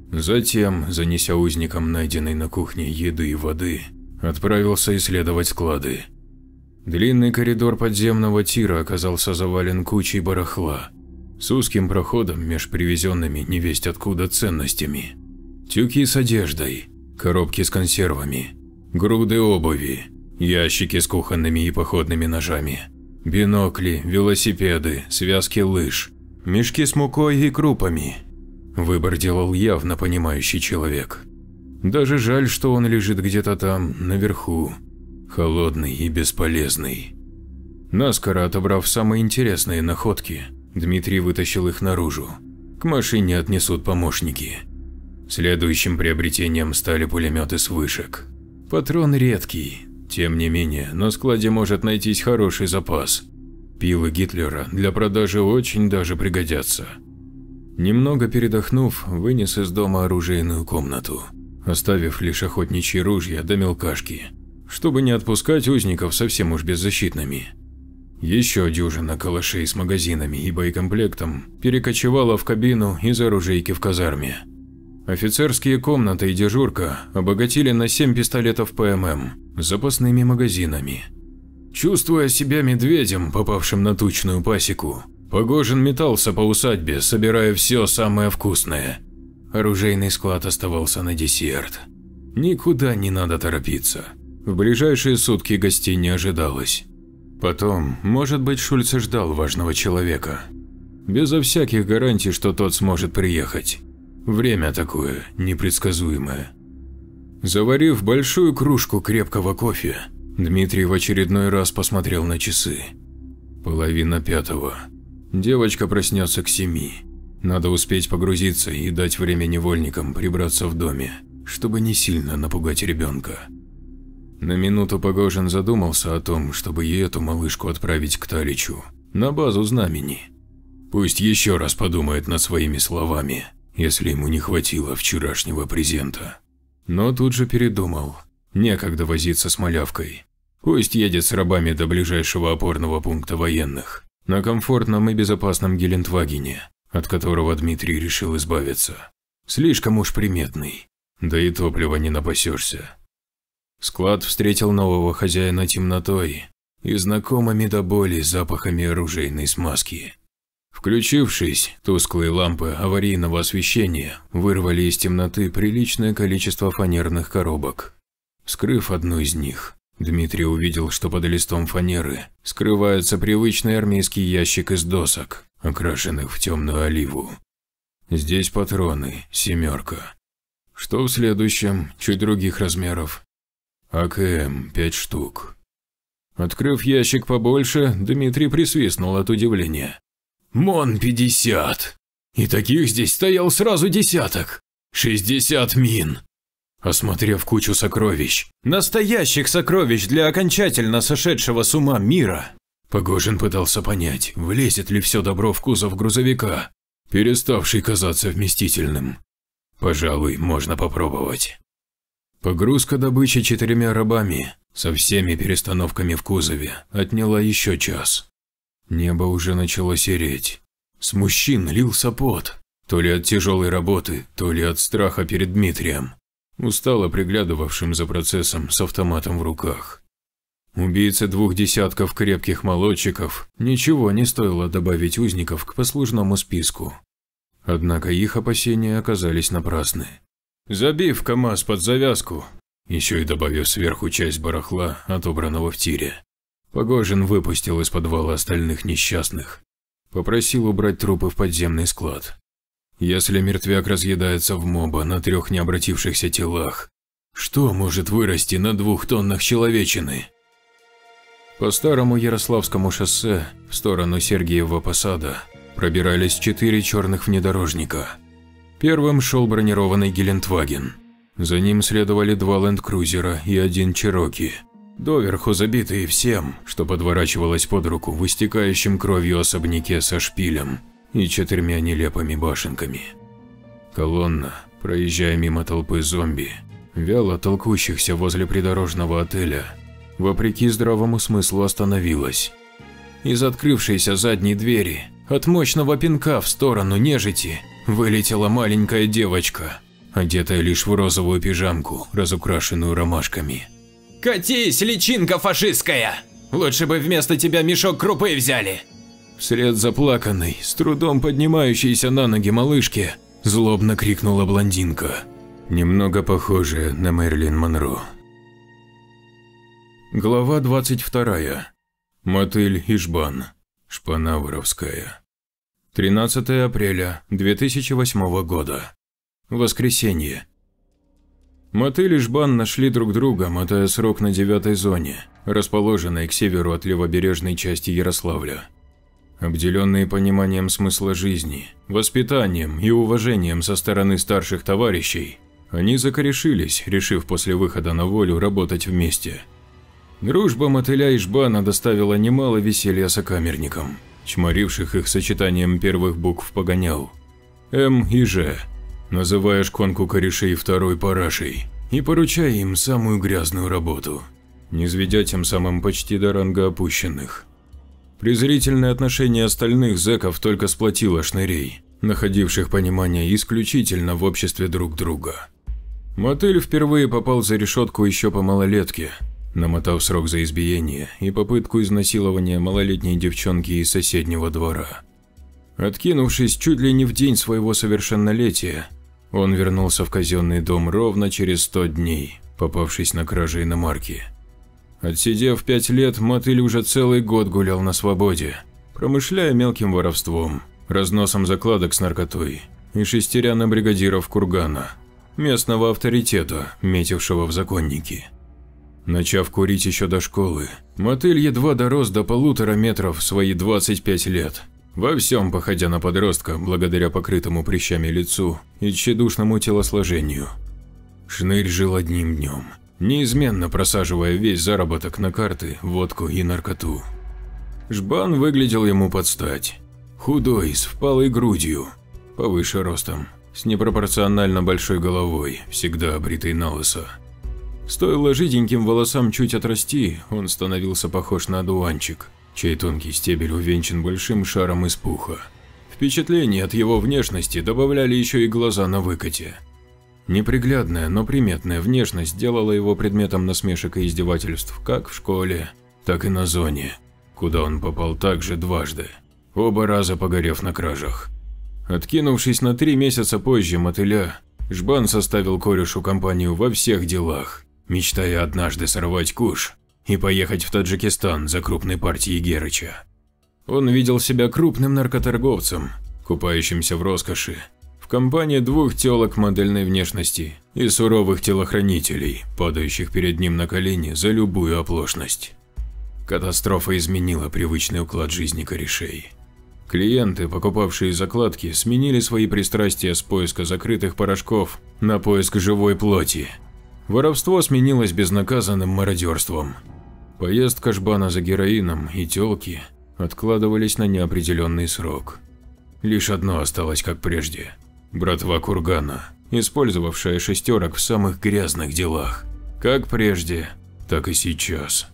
S1: Затем, занеся узникам найденной на кухне еды и воды, отправился исследовать склады. Длинный коридор подземного тира оказался завален кучей барахла, с узким проходом меж привезенными невесть откуда ценностями. Тюки с одеждой, коробки с консервами, груды обуви, ящики с кухонными и походными ножами, бинокли, велосипеды, связки лыж, мешки с мукой и крупами. Выбор делал явно понимающий человек. Даже жаль, что он лежит где-то там, наверху, холодный и бесполезный. Наскоро отобрав самые интересные находки, Дмитрий вытащил их наружу. К машине отнесут помощники. Следующим приобретением стали пулеметы с вышек. Патрон редкий, тем не менее, на складе может найтись хороший запас. Пилы Гитлера для продажи очень даже пригодятся. Немного передохнув, вынес из дома оружейную комнату, оставив лишь охотничьи ружья да мелкашки, чтобы не отпускать узников совсем уж беззащитными. Еще дюжина калашей с магазинами и боекомплектом перекочевала в кабину из оружейки в казарме. Офицерские комнаты и дежурка обогатили на семь пистолетов ПММ с запасными магазинами. Чувствуя себя медведем, попавшим на тучную пасеку, Погожин метался по усадьбе, собирая все самое вкусное. Оружейный склад оставался на десерт. Никуда не надо торопиться. В ближайшие сутки гостей не ожидалось. Потом, может быть, Шульц ждал важного человека. Безо всяких гарантий, что тот сможет приехать. Время такое, непредсказуемое. Заварив большую кружку крепкого кофе, Дмитрий в очередной раз посмотрел на часы. Половина пятого. Девочка проснется к семи. Надо успеть погрузиться и дать время невольникам прибраться в доме, чтобы не сильно напугать ребенка. На минуту Погожин задумался о том, чтобы и эту малышку отправить к Таличу, на базу Знамени. Пусть еще раз подумает над своими словами, если ему не хватило вчерашнего презента. Но тут же передумал. Некогда возиться с малявкой. Пусть едет с рабами до ближайшего опорного пункта военных, на комфортном и безопасном Гелендвагене, от которого Дмитрий решил избавиться. Слишком уж приметный, да и топлива не напасешься. Склад встретил нового хозяина темнотой и знакомыми до боли запахами оружейной смазки. Включившись, тусклые лампы аварийного освещения вырвали из темноты приличное количество фанерных коробок. Вскрыв одну из них, Дмитрий увидел, что под листом фанеры скрывается привычный армейский ящик из досок, окрашенных в темную оливу. Здесь патроны, семерка. Что в следующем, чуть других размеров? АКМ пять штук. Открыв ящик побольше, Дмитрий присвистнул от удивления. МОН пятьдесят! И таких здесь стоял сразу десяток! шестьдесят мин! Осмотрев кучу сокровищ, настоящих сокровищ для окончательно сошедшего с ума мира, Погожин пытался понять, влезет ли все добро в кузов грузовика, переставший казаться вместительным. Пожалуй, можно попробовать. Погрузка добычи четырьмя рабами, со всеми перестановками в кузове, отняла еще час. Небо уже начало сереть. С мужчин лился пот, то ли от тяжелой работы, то ли от страха перед Дмитрием, устало приглядывавшим за процессом с автоматом в руках. Убийце двух десятков крепких молодчиков ничего не стоило добавить узников к послужному списку. Однако их опасения оказались напрасны.
S2: Забив КамАЗ под завязку, еще и добавив сверху часть барахла, отобранного в тире, Погожин выпустил из подвала остальных несчастных. Попросил убрать трупы в подземный склад. Если мертвяк разъедается в моба на трех необратившихся телах, что может вырасти на двух тоннах человечины? По старому Ярославскому шоссе в сторону Сергиева Посада пробирались четыре черных внедорожника. Первым шел бронированный Гелендваген. За ним следовали два ленд-крузера и один Чероки, доверху забитые всем, что подворачивалось под руку в истекающем кровью особняке со шпилем и четырьмя нелепыми башенками. Колонна, проезжая мимо толпы зомби, вяло толкущихся возле придорожного отеля, вопреки здравому смыслу остановилась. Из открывшейся задней двери, от мощного пинка в сторону нежити, вылетела маленькая девочка, одетая лишь в розовую пижамку, разукрашенную ромашками.
S4: «Катись, личинка фашистская! Лучше бы вместо тебя мешок крупы взяли!»
S2: Вслед заплаканной, с трудом поднимающейся на ноги малышке, злобно крикнула блондинка, немного похожая на Мэрилин Монро. Глава двадцать вторая. Мотель Ижбан. Шпана воровская. тринадцатое апреля две тысячи восьмого года. Воскресенье. Мотель Ижбан нашли друг друга, мотая срок на девятой зоне, расположенной к северу от левобережной части Ярославля. Обделенные пониманием смысла жизни, воспитанием и уважением со стороны старших товарищей, они закорешились, решив после выхода на волю работать вместе. Дружба мотеля Ижбана доставила немало веселья сокамерникам, чморивших их сочетанием первых букв погонял М и Ж, называя шконку корешей второй парашей и поручая им самую грязную работу, низведя тем самым почти до ранга опущенных. Презрительное отношение остальных зэков только сплотило шнырей, находивших понимание исключительно в обществе друг друга. Мотель впервые попал за решетку еще по малолетке, намотав срок за избиение и попытку изнасилования малолетней девчонки из соседнего двора. Откинувшись чуть ли не в день своего совершеннолетия, он вернулся в казенный дом ровно через сто дней, попавшись на краже иномарки. Отсидев пять лет, мотель уже целый год гулял на свободе, промышляя мелким воровством, разносом закладок с наркотой и шестеря на бригадиров Кургана, местного авторитета, метившего в законники. Начав курить еще до школы, мотель едва дорос до полутора метров в свои двадцать пять лет, во всем походя на подростка благодаря покрытому прыщами лицу и тщедушному телосложению. Шнырь жил одним днем, неизменно просаживая весь заработок на карты, водку и наркоту. Жбан выглядел ему под стать. Худой, с впалой грудью, повыше ростом, с непропорционально большой головой, всегда обритой налысо. Стоило жиденьким волосам чуть отрасти, он становился похож на одуванчик, чей тонкий стебель увенчан большим шаром из пуха. Впечатление от его внешности добавляли еще и глаза на выкате. Неприглядная, но приметная внешность делала его предметом насмешек и издевательств как в школе, так и на зоне, куда он попал также дважды, оба раза погорев на кражах. Откинувшись на три месяца позже мотыля, Жбан составил корешу компанию во всех делах, мечтая однажды сорвать куш и поехать в Таджикистан за крупной партией Герыча. Он видел себя крупным наркоторговцем, купающимся в роскоши, в компании двух телок модельной внешности и суровых телохранителей, падающих перед ним на колени за любую оплошность. Катастрофа изменила привычный уклад жизни корешей. Клиенты, покупавшие закладки, сменили свои пристрастия с поиска закрытых порошков на поиск живой плоти. Воровство сменилось безнаказанным мародерством. Поездка Жбана за героином и тёлки откладывались на неопределенный срок. Лишь одно осталось как прежде – братва Кургана, использовавшая шестерок в самых грязных делах. Как прежде, так и сейчас.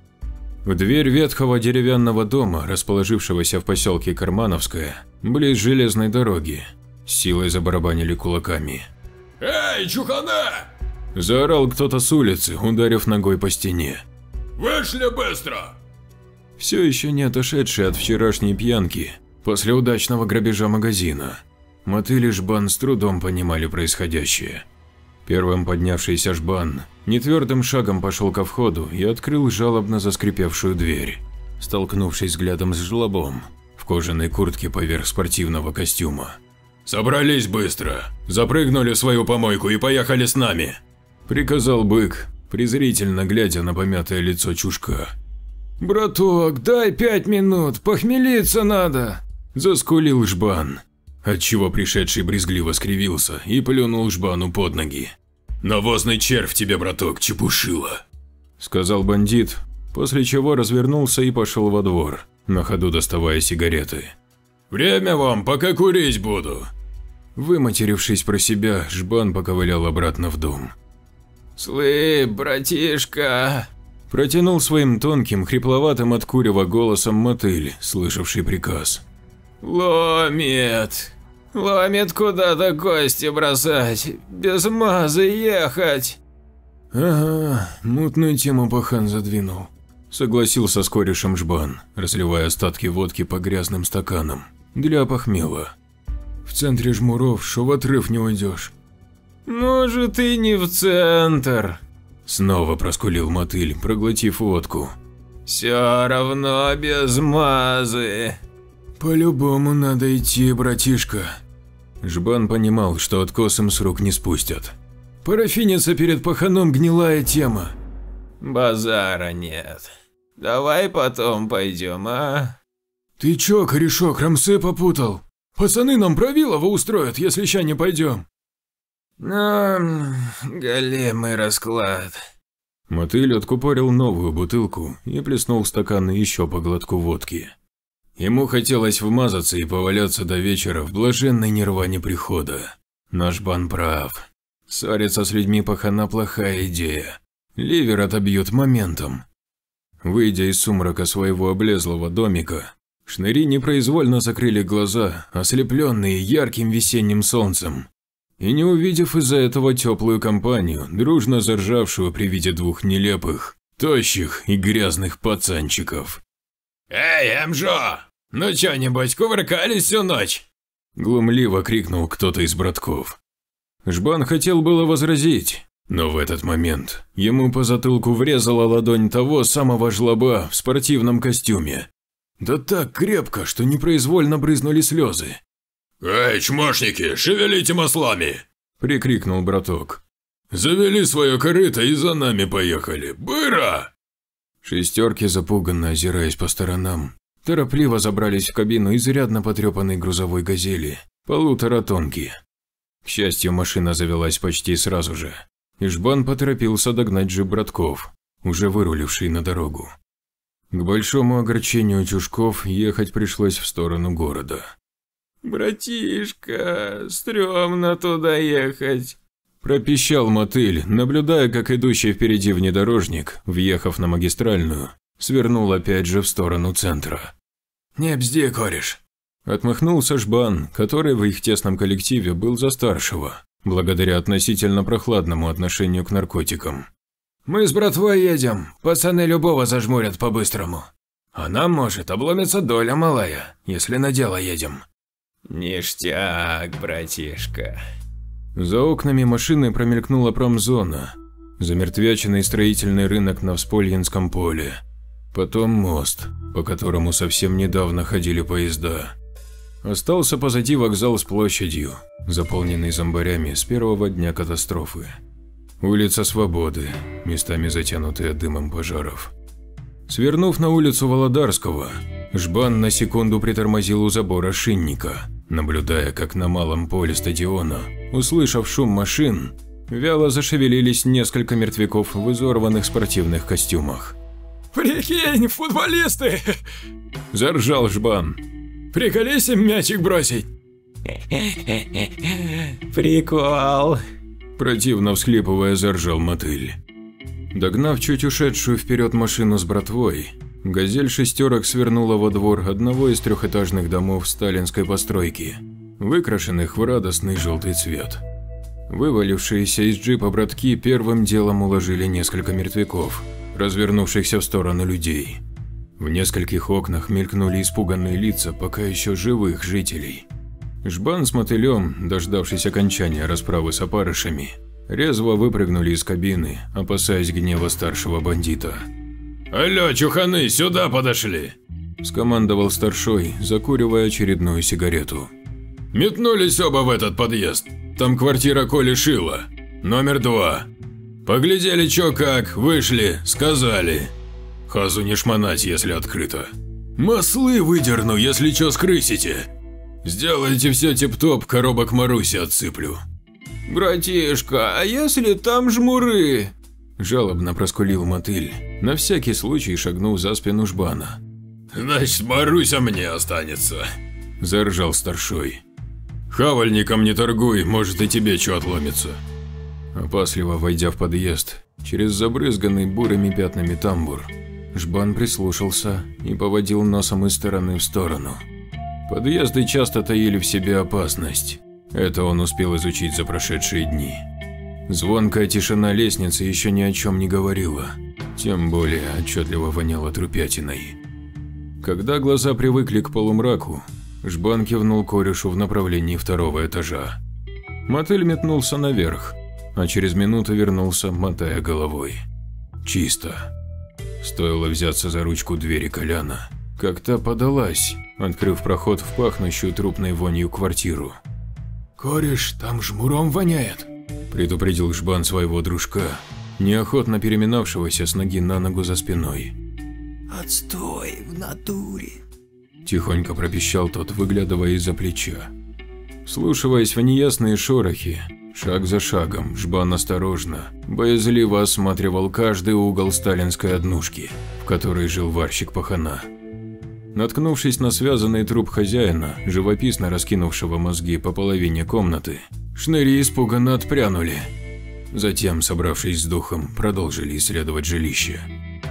S2: В дверь ветхого деревянного дома, расположившегося в поселке Кармановское, близ железной дороги, с силой забарабанили кулаками.
S5: «Эй, чухана!»
S2: – заорал кто-то с улицы, ударив ногой по стене.
S5: «Вышли быстро!»
S2: Все еще не отошедший от вчерашней пьянки, после удачного грабежа магазина, мотель и Жбан с трудом понимали происходящее. Первым поднявшийся Жбан нетвердым шагом пошел ко входу и открыл жалобно заскрипевшую дверь, столкнувшись взглядом с жлобом в кожаной куртке поверх спортивного костюма.
S5: «Собрались быстро, запрыгнули в свою помойку и поехали с нами»,
S2: – приказал бык, презрительно глядя на помятое лицо чужка.
S1: «Браток, дай пять минут, похмелиться надо!»
S2: – заскулил Жбан, отчего пришедший брезгливо скривился и плюнул Жбану под ноги.
S5: «Навозный червь тебе, браток, чепушила»,
S2: – сказал бандит, после чего развернулся и пошел во двор, на ходу доставая сигареты.
S5: «Время вам, пока курить буду».
S2: Выматерившись про себя, Жбан поковылял обратно в дом.
S1: «Слы, братишка!»
S2: – протянул своим тонким, хрипловатым от курева голосом мотыль, слышавший приказ.
S1: «Ломит! Ломит куда-то кости бросать, без мазы ехать!»
S2: «Ага, мутную тему пахан задвинул», – согласился с корешем Жбан, разливая остатки водки по грязным стаканам, для похмела. «В центре жмуров, шо в отрыв не уйдешь».
S1: «Может, и не в центр», –
S2: снова проскулил мотыль, проглотив водку.
S1: «Все равно без мазы».
S2: «По-любому надо идти, братишка». Жбан понимал, что откосом с рук не спустят. «Парафиниться перед паханом гнилая тема».
S1: «Базара нет. Давай потом пойдем, а?»
S2: «Ты чё, корешок, рамсы попутал? Пацаны нам Правилова устроят, если ща не пойдем».
S1: «Ну, големый расклад».
S2: Мотыль откупорил новую бутылку и плеснул в стакан еще по глотку водки. Ему хотелось вмазаться и поваляться до вечера в блаженной нирване прихода. Наш Бан прав. Ссориться с людьми пахана плохая идея. Ливер отобьют моментом. Выйдя из сумрака своего облезлого домика, шныри непроизвольно закрыли глаза, ослепленные ярким весенним солнцем, и не увидев из-за этого теплую компанию, дружно заржавшую при виде двух нелепых, тощих и грязных пацанчиков.
S5: «Эй, Эмжо, ну чё, небось, кувыркались всю ночь?»
S2: – глумливо крикнул кто-то из братков. Жбан хотел было возразить, но в этот момент ему по затылку врезала ладонь того самого жлоба в спортивном костюме. Да так крепко, что непроизвольно брызнули слезы.
S5: «Эй, чмошники, шевелите маслами!» –
S2: прикрикнул браток.
S5: «Завели свое корыто и за нами поехали! Быра!»
S2: Шестерки, запуганно озираясь по сторонам, торопливо забрались в кабину изрядно потрепанной грузовой газели, полутора тонки. К счастью, машина завелась почти сразу же, и Жбан поторопился догнать джип братков, уже выруливший на дорогу. К большому огорчению чужков ехать пришлось в сторону города.
S1: «Братишка, стрёмно туда ехать», –
S2: пропищал мотыль, наблюдая, как идущий впереди внедорожник, въехав на магистральную, свернул опять же в сторону центра.
S1: «Не бзди, кореш»,
S2: – отмахнулся Жбан, который в их тесном коллективе был за старшего, благодаря относительно прохладному отношению к наркотикам.
S1: «Мы с братвой едем, пацаны любого зажмурят по-быстрому. А нам, может, обломится доля малая, если на дело едем». «Ништяк, братишка».
S2: За окнами машины промелькнула промзона, замертвяченный строительный рынок на Вспольянском поле, потом мост, по которому совсем недавно ходили поезда. Остался позади вокзал с площадью, заполненный зомбарями с первого дня катастрофы. Улица Свободы, местами затянутая дымом пожаров. Свернув на улицу Володарского, Жбан на секунду притормозил у забора шинника, наблюдая, как на малом поле стадиона, услышав шум машин, вяло зашевелились несколько мертвяков в изорванных спортивных костюмах.
S1: «Прикинь, футболисты!»
S2: – заржал Жбан.
S1: «Приколись им мячик бросить!» «Прикол!» –
S2: противно всхлипывая, заржал мотыль. Догнав чуть ушедшую вперед машину с братвой, газель шестерок свернула во двор одного из трехэтажных домов сталинской постройки, выкрашенных в радостный желтый цвет. Вывалившиеся из джипа братки первым делом уложили несколько мертвяков, развернувшихся в сторону людей. В нескольких окнах мелькнули испуганные лица пока еще живых жителей. Жбан с мотылем, дождавшись окончания расправы с опарышами, резво выпрыгнули из кабины, опасаясь гнева старшего бандита.
S5: «Алло, чуханы, сюда подошли!»
S2: – скомандовал старшой, закуривая очередную сигарету.
S5: «Метнулись оба в этот подъезд. Там квартира Коли Шила. Номер два. Поглядели чё как, вышли, сказали. Хазу не шмонать, если открыто. Маслы выдерну, если чё скрысите. Сделайте все тип-топ, коробок Маруси отсыплю».
S2: «Братишка, а если там жмуры?» – жалобно проскулил Мотыль, на всякий случай шагнув за спину Жбана.
S5: «Значит, Маруся мне останется», –
S2: заржал старшой.
S5: «Хавальником не торгуй, может и тебе чё отломится».
S2: Опасливо войдя в подъезд, через забрызганный бурыми пятнами тамбур, Жбан прислушался и поводил носом из стороны в сторону. Подъезды часто таили в себе опасность. Это он успел изучить за прошедшие дни. Звонкая тишина лестницы еще ни о чем не говорила, тем более отчетливо воняло трупятиной. Когда глаза привыкли к полумраку, Жбан кивнул корешу в направлении второго этажа. Мотыль метнулся наверх, а через минуту вернулся, мотая головой. Чисто. Стоило взяться за ручку двери Коляна, как та подалась, открыв проход в пахнущую трупной вонью квартиру.
S5: «Кореш, там жмуром воняет»,
S2: – предупредил Жбан своего дружка, неохотно переминавшегося с ноги на ногу за спиной.
S6: «Отстой в натуре»,
S2: – тихонько пропищал тот, выглядывая из-за плеча. Вслушиваясь в неясные шорохи, шаг за шагом, Жбан осторожно, боязливо осматривал каждый угол сталинской однушки, в которой жил варщик пахана. Наткнувшись на связанный труп хозяина, живописно раскинувшего мозги по половине комнаты, шныри испуганно отпрянули. Затем, собравшись с духом, продолжили исследовать жилище.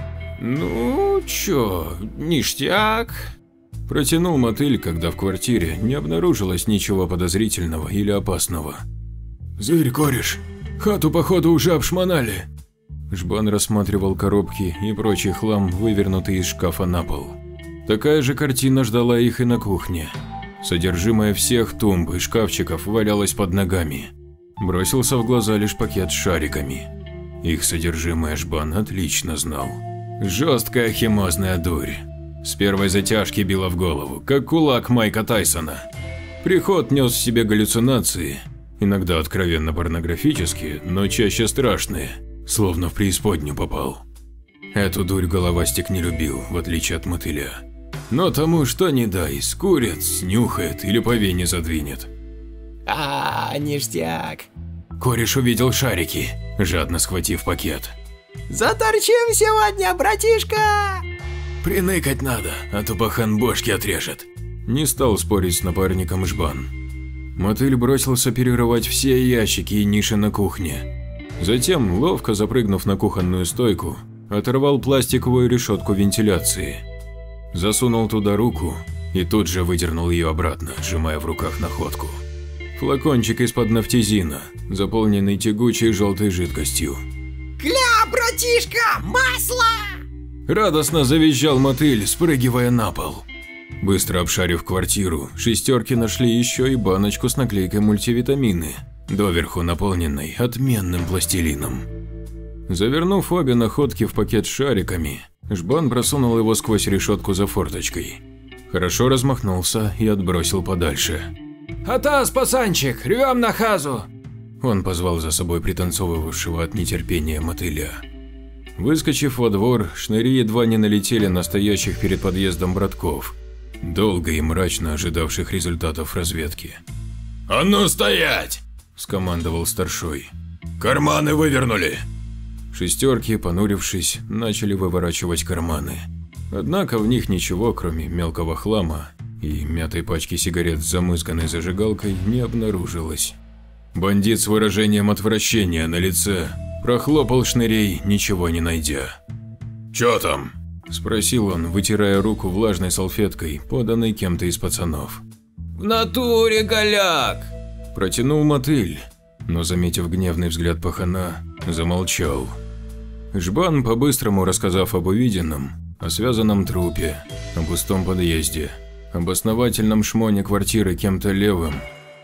S2: «Ну, чё, ништяк?» – протянул Мотыль, когда в квартире не обнаружилось ничего подозрительного или опасного.
S5: «Зырь, кореш, хату походу уже обшмонали».
S2: Жбан рассматривал коробки и прочий хлам, вывернутый из шкафа на пол. Такая же картина ждала их и на кухне. Содержимое всех тумб и шкафчиков валялось под ногами. Бросился в глаза лишь пакет с шариками. Их содержимое Жбан отлично знал. Жесткая химозная дурь. С первой затяжки била в голову, как кулак Майка Тайсона. Приход нес в себе галлюцинации, иногда откровенно порнографические, но чаще страшные, словно в преисподнюю попал. Эту дурь головастик не любил, в отличие от Мотыля. Но тому что ни дай, скурит, снюхает или по вене задвинет.
S6: А, ништяк.
S2: Кореш увидел шарики, жадно схватив пакет.
S6: Заторчим сегодня, братишка!
S5: Приныкать надо, а то пахан бошки отрежет.
S2: Не стал спорить с напарником Жбан. Мотыль бросился перерывать все ящики и ниши на кухне. Затем, ловко запрыгнув на кухонную стойку, оторвал пластиковую решетку вентиляции. Засунул туда руку и тут же выдернул ее обратно, сжимая в руках находку. Флакончик из-под нафтизина, заполненный тягучей желтой жидкостью.
S6: «Кля, братишка, масло!»
S2: Радостно завизжал Мотыль, спрыгивая на пол. Быстро обшарив квартиру, шестерки нашли еще и баночку с наклейкой мультивитамины, доверху наполненной отменным пластилином. Завернув обе находки в пакет с шариками, Жбан просунул его сквозь решетку за форточкой. Хорошо размахнулся и отбросил подальше.
S6: «Атас, пацанчик, рвем на хазу!»
S2: Он позвал за собой пританцовывавшего от нетерпения Мотыля. Выскочив во двор, шныри едва не налетели на стоящих перед подъездом братков, долго и мрачно ожидавших результатов разведки.
S5: «А ну стоять!» –
S2: скомандовал старшой.
S5: «Карманы вывернули!»
S2: Шестерки, понурившись, начали выворачивать карманы. Однако в них ничего, кроме мелкого хлама и мятой пачки сигарет с замызганной зажигалкой, не обнаружилось. Бандит с выражением отвращения на лице прохлопал шнырей, ничего не найдя.
S5: «Чё там?»
S2: – спросил он, вытирая руку влажной салфеткой, поданной кем-то из пацанов.
S6: «В натуре, голяк!»
S2: – протянул Мотыль, но, заметив гневный взгляд пахана, замолчал. Жбан, по-быстрому рассказав об увиденном, о связанном трупе, о пустом подъезде, об основательном шмоне квартиры кем-то левым,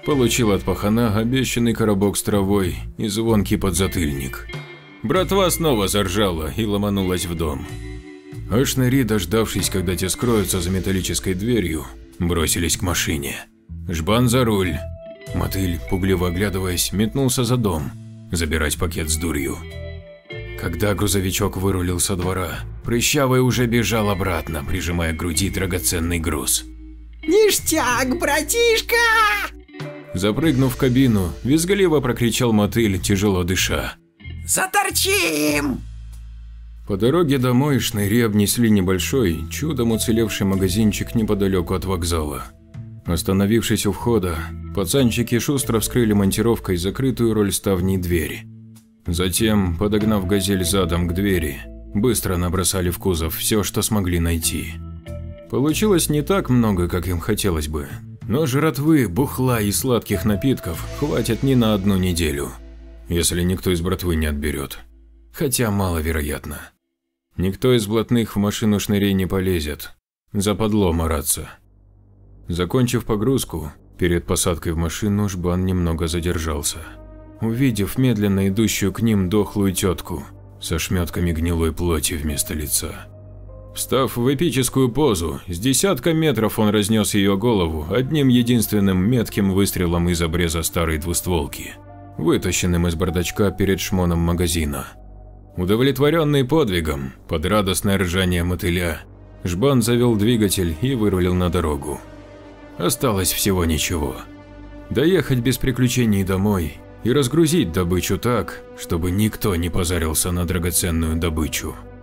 S2: Получил от пахана обещанный коробок с травой и звонкий подзатыльник. Братва снова заржала и ломанулась в дом. А шныри, дождавшись, когда те скроются за металлической дверью, бросились к машине. Жбан за руль. Мотыль, пугливо оглядываясь, метнулся за дом, забирать пакет с дурью. Когда грузовичок вырулил со двора, Прыщавый уже бежал обратно, прижимая к груди драгоценный груз.
S6: Ништяк, братишка!
S2: Запрыгнув в кабину, визгливо прокричал Мотыль, тяжело дыша.
S6: Заторчим!
S2: По дороге домой шныри обнесли небольшой, чудом уцелевший магазинчик неподалеку от вокзала. Остановившись у входа, пацанчики шустро вскрыли монтировкой закрытую роль ставней двери. Затем, подогнав «Газель» задом к двери, быстро набросали в кузов все, что смогли найти. Получилось не так много, как им хотелось бы, но жратвы, бухла и сладких напитков хватит не на одну неделю, если никто из братвы не отберет. Хотя маловероятно. Никто из блатных в машину шнырей не полезет, западло мараться. Закончив погрузку, перед посадкой в машину Жбан немного задержался, увидев медленно идущую к ним дохлую тетку со шметками гнилой плоти вместо лица. Встав в эпическую позу, с десятка метров он разнес ее голову одним единственным метким выстрелом из обреза старой двустволки, вытащенным из бардачка перед шмоном магазина. Удовлетворенный подвигом, под радостное ржание мотыля, Жбан завел двигатель и вырулил на дорогу. Осталось всего ничего. Доехать без приключений домой и разгрузить добычу так, чтобы никто не позарился на драгоценную добычу.